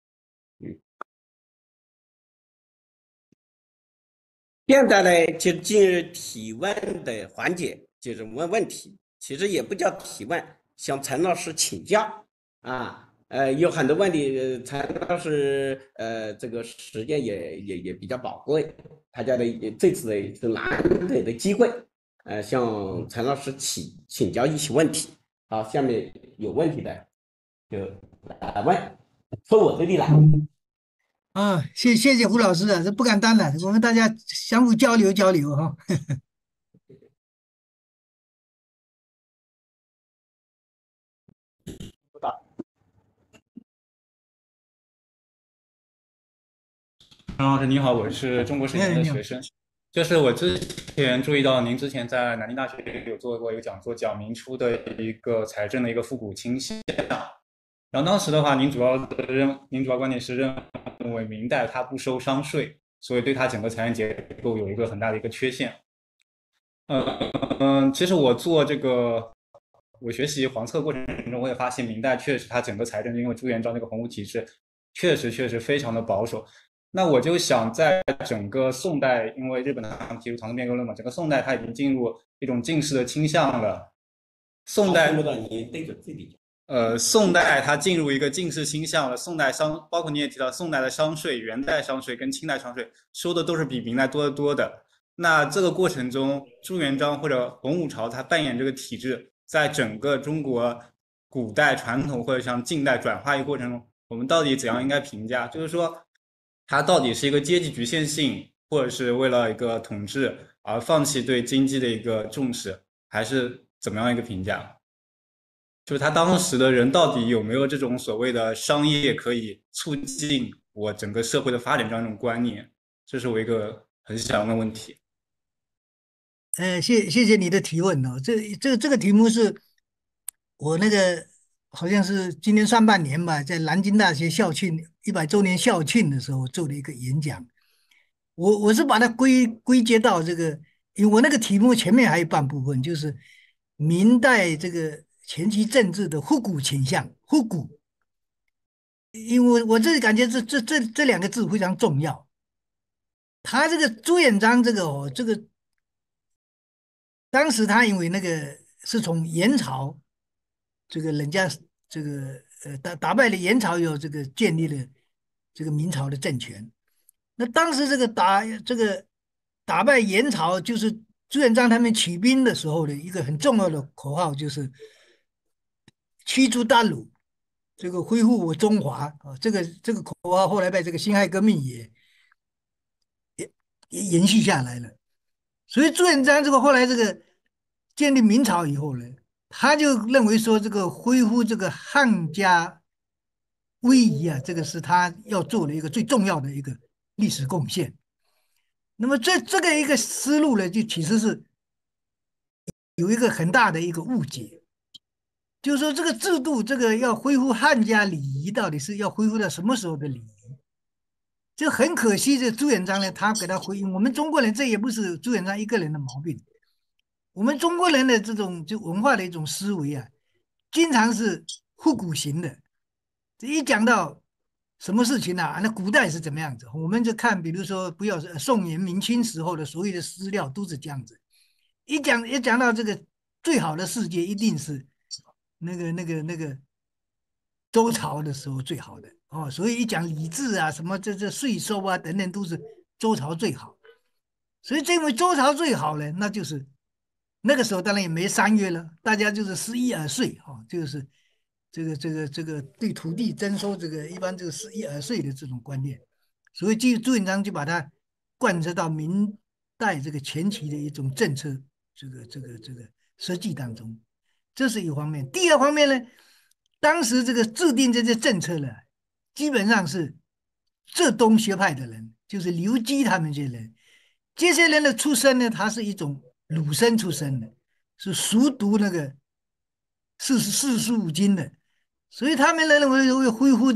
现在呢，就进入提问的环节，就是问问题。其实也不叫提问，向陈老师请教啊。有很多问题，陈老师这个时间也比较宝贵，大家的这次的是难得的机会，向陈老师请教一些问题。好，下面有问题的就来问，从我这里来。 啊，谢谢胡老师啊，这不敢当的，我们大家相互交流交流哈。 陈老师你好，我是中国史研的学生。就是我之前注意到您之前在南京大学有做过一个讲座，讲明初的一个财政的一个复古倾向。然后当时的话，您主要观点是认为明代它不收商税，所以对它整个财政结构有一个很大的一个缺陷。其实我学习黄册过程中，我也发现明代确实它整个财政因为朱元璋这个洪武体制，确实非常的保守。那我就想在整个宋代，因为日本他们提出唐宋变革论嘛，整个宋代它已经进入一种进士的倾向了。宋代， 你对着这里宋代它进入一个进士倾向了，宋代包括你也提到宋代的商税、元代商税跟清代商税收的都是比明代多得多的。那这个过程中，朱元璋或者洪武朝他扮演这个体制，在整个中国古代传统或者像近代转化一个过程中，我们到底怎样应该评价？就是说，它到底是一个阶级局限性，或者是为了一个统治而放弃对经济的一个重视，还是怎么样一个评价？就是他当时的人到底有没有这种所谓的商业可以促进我整个社会的发展这样一种观念？这是我一个很想问的问题。 谢谢你的提问哦，这个题目是我那个好像是今年上半年吧，在南京大学校庆100周年校庆的时候做的一个演讲。我是把它归结到这个，因为我那个题目前面还有半部分，就是明代这个前期政治的复古倾向，复古。因为我这里感觉这两个字非常重要。他这个朱元璋这个当时他因为那个是从元朝这个人家这个打败了元朝以后，这个建立了这个明朝的政权。那当时打败元朝，就是朱元璋他们起兵的时候的一个很重要的口号，就是驱逐鞑虏，这个恢复我中华啊。这个口号后来被这个辛亥革命也延续下来了。所以朱元璋这个后来这个建立明朝以后呢，他就认为说这个恢复这个汉家威仪啊，这个是他要做的一个最重要的一个历史贡献。那么这个一个思路呢，就其实是有一个很大的一个误解，就是说这个制度，这个要恢复汉家礼仪，到底是要恢复到什么时候的礼仪？就很可惜，这朱元璋呢，他给他回应，我们中国人这也不是朱元璋一个人的毛病，我们中国人的这种就文化的一种思维啊，经常是复古型的。这一讲到什么事情啊，那古代是怎么样子，我们就看，比如说不要是宋元明清时候的所有的资料都是这样子。一讲到这个最好的世界，一定是那个周朝的时候最好的哦。所以一讲礼制啊，什么这税收啊等等，都是周朝最好。所以认为周朝最好呢，那就是那个时候当然也没3月了，大家就是11而税啊，就是这个对土地征收这个一般这个11而税的这种观念。所以朱元璋就把它贯彻到明代这个前期的一种政策这个设计当中。这是一方面。第二方面呢，当时这个制定这些政策呢，基本上是浙东学派的人，就是刘基他们这些人。这些人的出身呢，他是一种儒生出身的，是熟读那个四书五经的，所以他们认为会恢复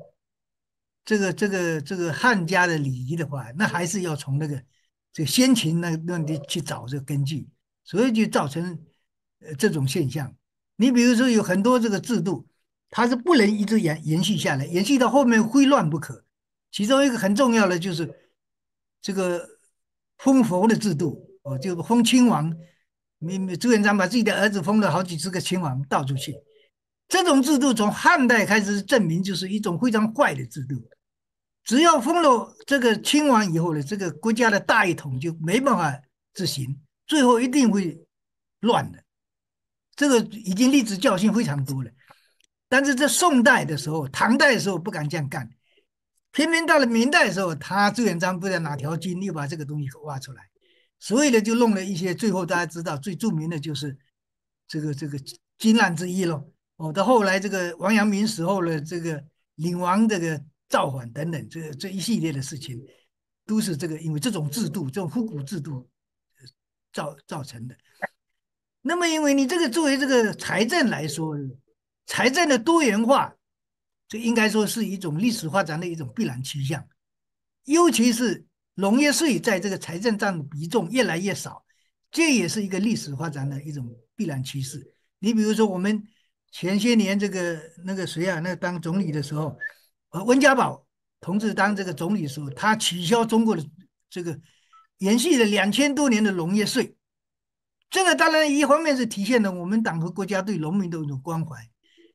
这个汉家的礼仪的话，那还是要从这个先秦那里去找这个根据，所以就造成这种现象。你比如说有很多这个制度，它是不能一直延续下来，延续到后面非乱不可。其中一个很重要的就是这个封佛的制度哦，就封亲王。朱元璋把自己的儿子封了好几十个亲王到处去，这种制度从汉代开始证明就是一种非常坏的制度。只要封了这个亲王以后呢，这个国家的大一统就没办法执行，最后一定会乱的。这个已经历史教训非常多了。但是在宋代的时候、唐代的时候不敢这样干，偏偏到了明代的时候，朱元璋不知道哪条筋又把这个东西挖出来，所以呢就弄了一些，最后大家知道最著名的就是这个金难之一了。哦，到后来这个王阳明死后呢，这个领王这个造反等等，这一系列的事情，都是因为这种制度，这种复古制度造成的。那么，因为你这个作为这个财政来说，财政的多元化，这应该说是一种历史发展的一种必然趋向。尤其是农业税在这个财政占的比重越来越少，这也是一个历史发展的一种必然趋势。你比如说，我们前些年那个谁啊，那当总理的时候，温家宝同志当这个总理的时候，他取消中国的这个延续了2000多年的农业税。这个当然一方面是体现了我们党和国家对农民的一种关怀，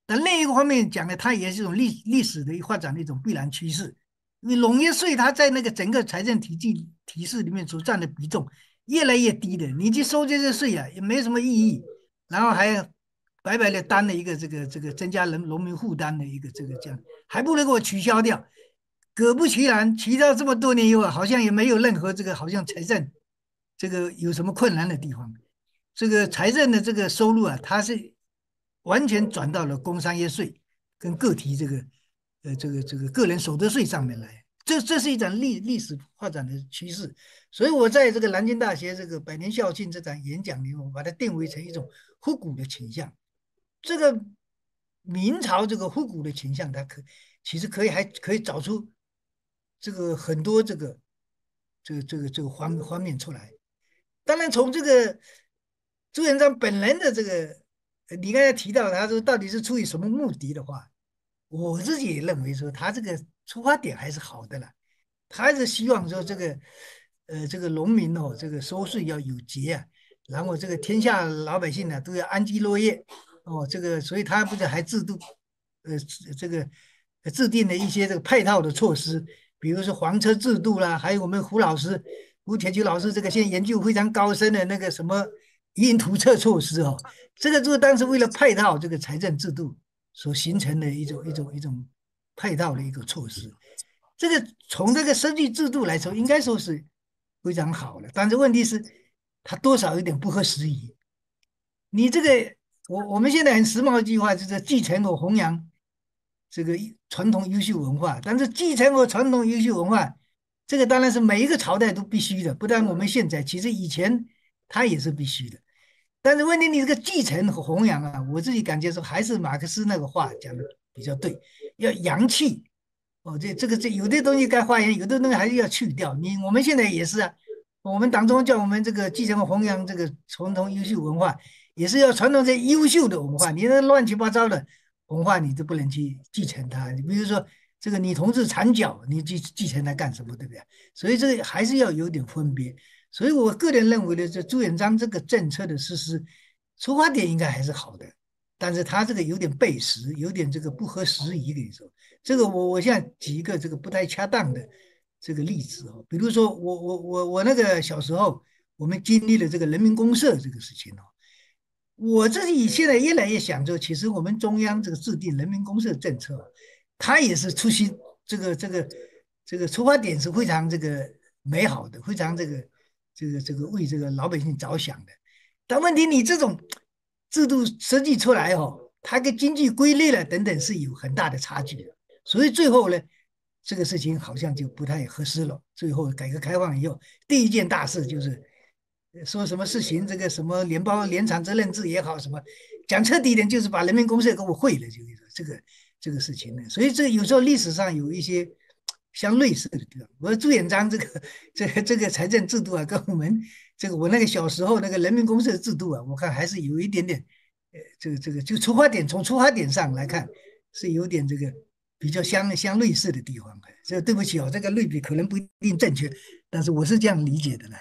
但另一个方面讲呢，它也是一种历史的发展的一种必然趋势。因为农业税它在那个整个财政体系里面所占的比重越来越低的，你去收这些税啊，也没什么意义，然后还白白的担了一个这个增加农民负担的一个这样，还不如给我取消掉。果不其然，取消这么多年以后，好像也没有任何这个好像财政这个有什么困难的地方。这个财政的这个收入啊，它是完全转到了工商业税跟个体这个个人所得税上面来。这是一场历史发展的趋势，所以我在这个南京大学这个百年校庆这场演讲里，我把它定位成一种复古的倾向。这个明朝这个复古的倾向，它其实还可以找出这个很多这个方面出来。当然，从这个朱元璋本人的这个，你刚才提到他说到底是出于什么目的的话，我自己也认为说他这个出发点还是好的了，他还是希望说这个农民哦，这个收税要有节啊，然后这个天下老百姓呢都要安居乐业哦，这个所以他不是还这个制定了一些这个配套的措施，比如说房车制度啦，还有我们胡铁球老师这个现在研究非常高深的那个什么移民图册措施哦，这个就是当时为了配套这个财政制度所形成的一种配套的一个措施。这个从这个设计制度来说，应该说是非常好的，但是问题是它多少有点不合时宜。你这个我们现在很时髦的一句话就是继承和弘扬这个传统优秀文化，但是继承和传统优秀文化，这个当然是每一个朝代都必须的，不但我们现在，其实以前它也是必须的。但是问题，你这个继承和弘扬啊，我自己感觉说还是马克思那个话讲的比较对，要扬弃哦，这有的东西该发扬，有的东西还是要去掉。我们现在也是啊，我们党中叫我们这个继承和弘扬这个传统优秀文化，也是要传统这优秀的文化。你那乱七八糟的文化，你都不能去继承它。你比如说这个女同志缠脚，你继承它干什么，对不对？所以这个还是要有点分别。所以我个人认为呢，这朱元璋这个政策的实施，出发点应该还是好的，但是他这个有点背时，有点这个不合时宜跟你说。这个我现在举一个这个不太恰当的这个例子哦，比如说我那个小时候，我们经历了这个人民公社这个事情哦，我自己现在越来越想着，其实我们中央这个制定人民公社政策，它也是初心这个出发点是非常这个美好的，非常这个为这个老百姓着想的。但问题你这种制度设计出来哦，它跟经济规律了等等是有很大的差距的。所以最后呢，这个事情好像就不太合适了。最后改革开放以后，第一件大事就是说什么实行这个什么联产责任制也好，什么讲彻底一点，就是把人民公社给我毁了，就是这个事情呢。所以这有时候历史上有一些相类似的地方。我说朱元璋这个财政制度啊，跟我们这个我那个小时候那个人民公社制度啊，我看还是有一点点，这个就从出发点上来看是有点这个比较相类似的地方。这对不起哦，这个类比可能不一定正确，但是我是这样理解的呢。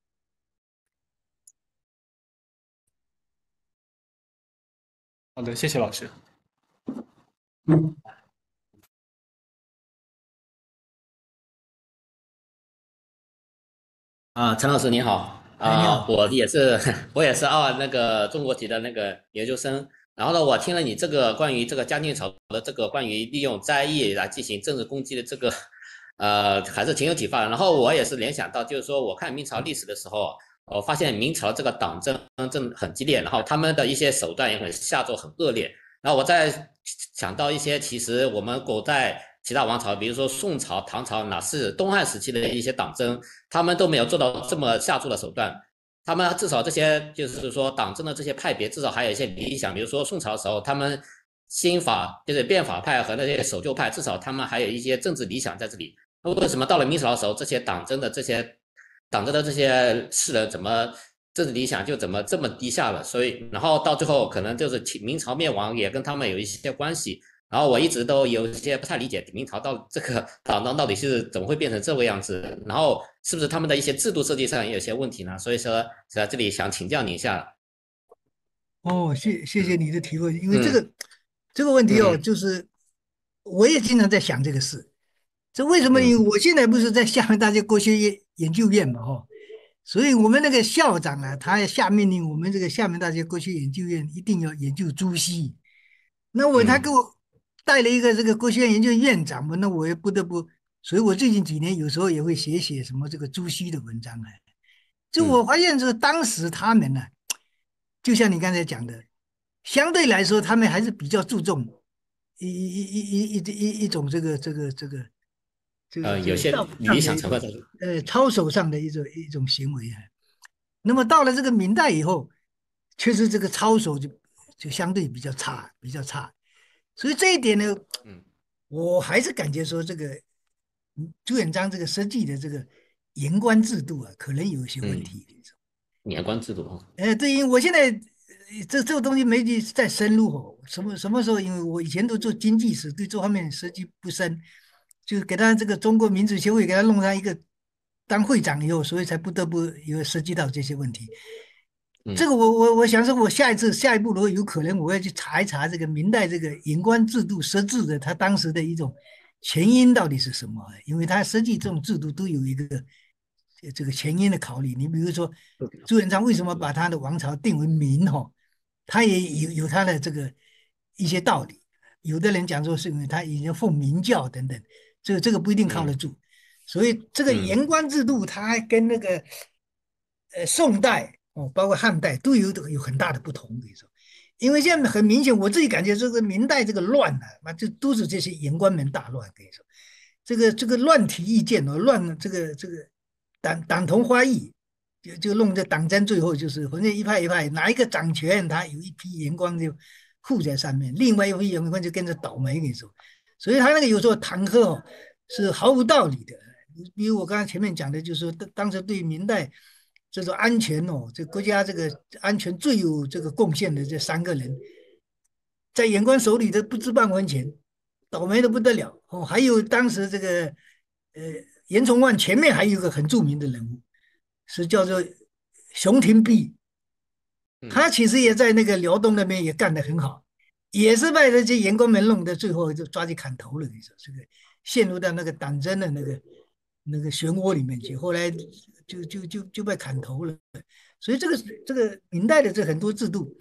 好的，谢谢老师。 陈老师你好我也是那个中国籍的那个研究生，然后呢，我听了你这个关于这个嘉靖朝的这个关于利用灾异来进行政治攻击的这个，还是挺有启发的。然后我也是联想到，就是说我看明朝历史的时候，我发现明朝这个党争很激烈，然后他们的一些手段也很下作很恶劣。然后我再想到一些，其实我们古代其他王朝，比如说宋朝、唐朝，哪是东汉时期的一些党争，他们都没有做到这么下作的手段。他们至少这些就是说党争的这些派别，至少还有一些理想。比如说宋朝的时候，他们新法就是变法派和那些守旧派，至少他们还有一些政治理想在这里。那为什么到了明朝的时候，这些党争的这些士人怎么政治理想就怎么这么低下了？所以，然后到最后可能就是明朝灭亡也跟他们有一些关系。然后我一直都有一些不太理解明朝到这个党争到底是怎么会变成这个样子，然后是不是他们的一些制度设计上也有些问题呢？所以说在这里想请教你一下。 哦，谢谢你的提问，因为这个这个问题哦， 嗯就是我也经常在想这个事。这为什么？因嗯为我现在不是在厦门大学国学研究院嘛，所以我们那个校长啊，他要下命令，我们这个厦门大学国学研究院一定要研究朱熹。那他给嗯我带了一个这个国学院研究院长嘛，那我也不得不，所以我最近几年有时候也会写什么这个朱熹的文章啊。就我嗯发现，这个当时他们呢，就像你刚才讲的，相对来说，他们还是比较注重一种有些道德理上的一种想成分在这。 操守上的一种行为啊。那么到了这个明代以后，确实这个操守就相对比较差，比较差。所以这一点呢， 嗯我还是感觉说这个朱元璋这个设计的这个言官制度啊，可能有一些问嗯， 题。 年关制度啊。 对，因为我现在这个东西没去再深入哦，什么时候？因为我以前都做经济史，对这方面涉及不深，就给他这个中国民主协会给他弄上一个当会长以后，所以才不得不有涉及到这些问题。这嗯个我想说，我下一步如果有可能，我要去查一查这个明代这个言官制度设置的，它当时的一种前因到底是什么？因为它设计这种制度都有一个这个前因的考虑。你比如说朱元璋为什么把他的王朝定为明？他也有他的这个一些道理。有的人讲说是因为他已经奉明教等等，这个不一定靠得嗯住。所以这个嗯言官制度，它还跟那个宋代包括汉代都有很大的不同。可以说，因为现在很明显，我自己感觉这个明代这个乱呢、那就都是这些言官们大乱。可以说，这个乱提意见乱这个党同花异，就弄这党争，最后就是反正一派一派，哪一个掌权，他有一批言官就护在上面，另外一批言官就跟着倒霉。跟你说，所以他那个有时候弹劾是毫无道理的。比如我刚才前面讲的，就是说当时对明代这种安全这国家这个安全最有这个贡献的这3个人，在言官手里的不值半文钱，倒霉的不得了。还有当时这个呃严崇焕前面还有一个很著名的人物，是叫做熊廷弼。他嗯其实也在那个辽东那边也干得很好，也是被这些盐官们弄的，最后就抓去砍头了。你说这个陷入到那个党争的那个漩涡里面去，后来就被砍头了。所以这个明代的这很多制度，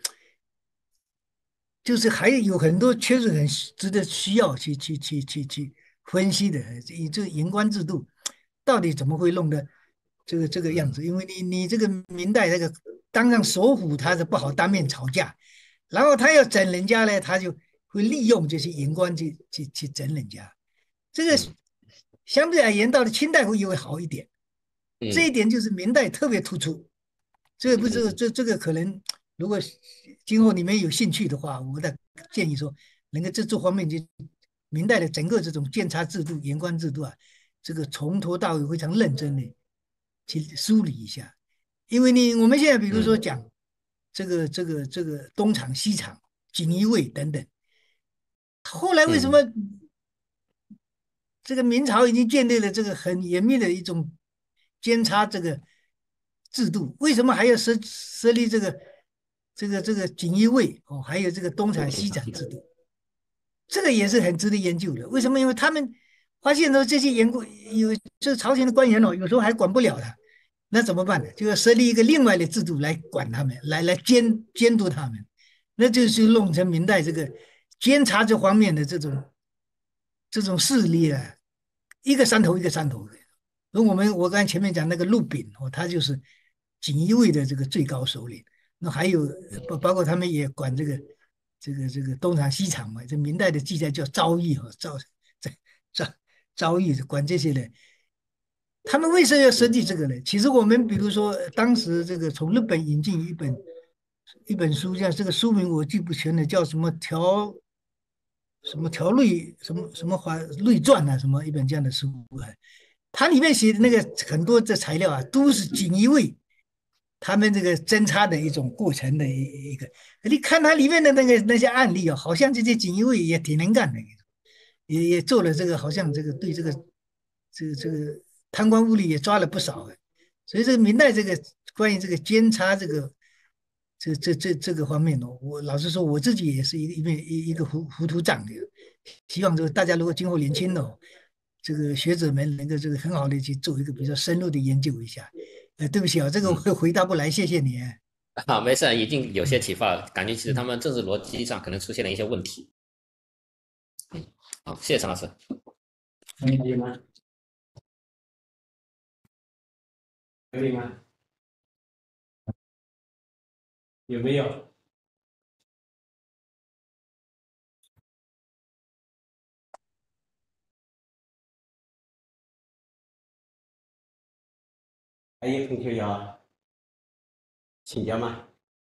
就是还有很多确实很值得需要去分析的。以这个言官制度到底怎么会弄得这个样嗯子？因为你这个明代这个当上首辅，他是不好当面吵架，然后他要整人家呢，他就会利用这些言官去整人家。这个嗯相对而言，到了清代会又会好一点。这一嗯点就是明代特别突出。这不是嗯这个可能，如果今后你们有兴趣的话，我的建议说，能够这方面就明代的整个这种监察制度、言官制度啊，这个从头到尾非常认真的去梳理一下。因为我们现在比如说嗯讲这个东厂、西厂、锦衣卫等等，后来为什么嗯这个明朝已经建立了这个很严密的一种监察这个制度，为什么还要设立这个锦衣卫还有这个东厂西厂制度？这个也是很值得研究的。为什么？因为他们发现说这些员工这朝廷的官员有时候还管不了他，那怎么办呢？就要设立一个另外的制度来管他们，来监督他们，那就是弄成明代这个监察这方面的这种势力啊，一个山头一个山头的。如我刚才前面讲那个陆炳他就是锦衣卫的这个最高首领。那还有包括他们也管这个东厂西厂嘛，这明代的记载叫昭义昭义管这些人。他们为什么要设计这个呢？其实我们比如说当时这个从日本引进一本书，像这个书名我记不全了，叫什么条律什么律传啊，什么一本这样的书啊。它里面写的那个很多的材料啊，都是锦衣卫他们这个侦查的一种过程的一个。你看它里面的那些案例好像这些锦衣卫也挺能干的，也做了这个，好像这个对这个贪官污吏也抓了不少。所以这个明代这个关于这个监察这个方面哦，我老实说，我自己也是一个糊涂长的。希望这个大家如果今后年轻哦，这个学者们能够这个很好的去做一个比较深入的研究一下。对不起啊，这个我回答不来，谢谢你。 好，没事，已经有些嗯启发了，感觉其实他嗯， 们政治逻辑上可能出现了一些问题。好，谢谢陈老师。 可以吗？可以吗？有没有？还有同学要请教吗？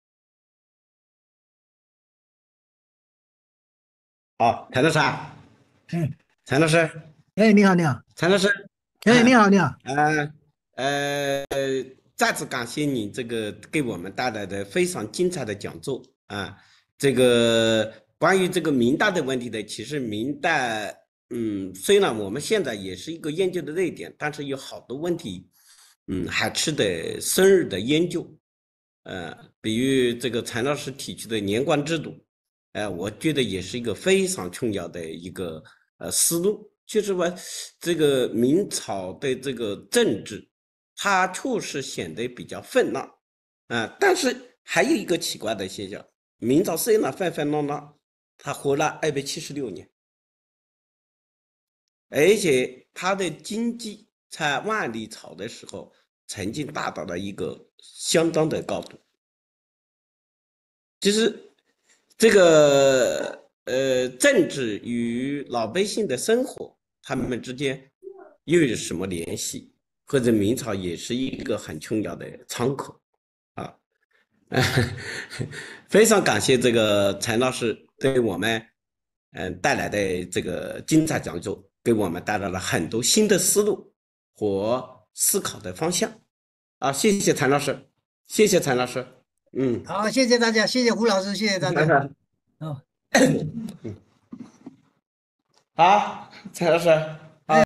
好，陈老师啊， 嗯， 陈老师， 哎，你好，你好， 陈老师， 哎，你好，你好， 呃再次感谢你这个给我们带来的非常精彩的讲座啊。这个关于这个明代的问题呢，其实明代，虽然我们现在也是一个研究的热点，但是有好多问题，还值得深入的研究。比如这个陈老师提出的年关制度，我觉得也是一个非常重要的一个思路。就是说，这个明朝的这个政治，它确实显得比较混乱，但是还有一个奇怪的现象，明朝虽然纷纷乱乱，它活了276年，而且它的经济在万历朝的时候曾经达到了一个相当的高度。就是这个政治与老百姓的生活，他们之间又有什么联系？或者明朝也是一个很重要的窗口啊。非常感谢这个陈老师对我们带来的这个精彩讲座，给我们带来了很多新的思路和思考的方向啊！谢谢陈老师，谢谢陈老师。 好，谢谢大家，谢谢胡老师，谢谢大家。哦。 好，陈老师。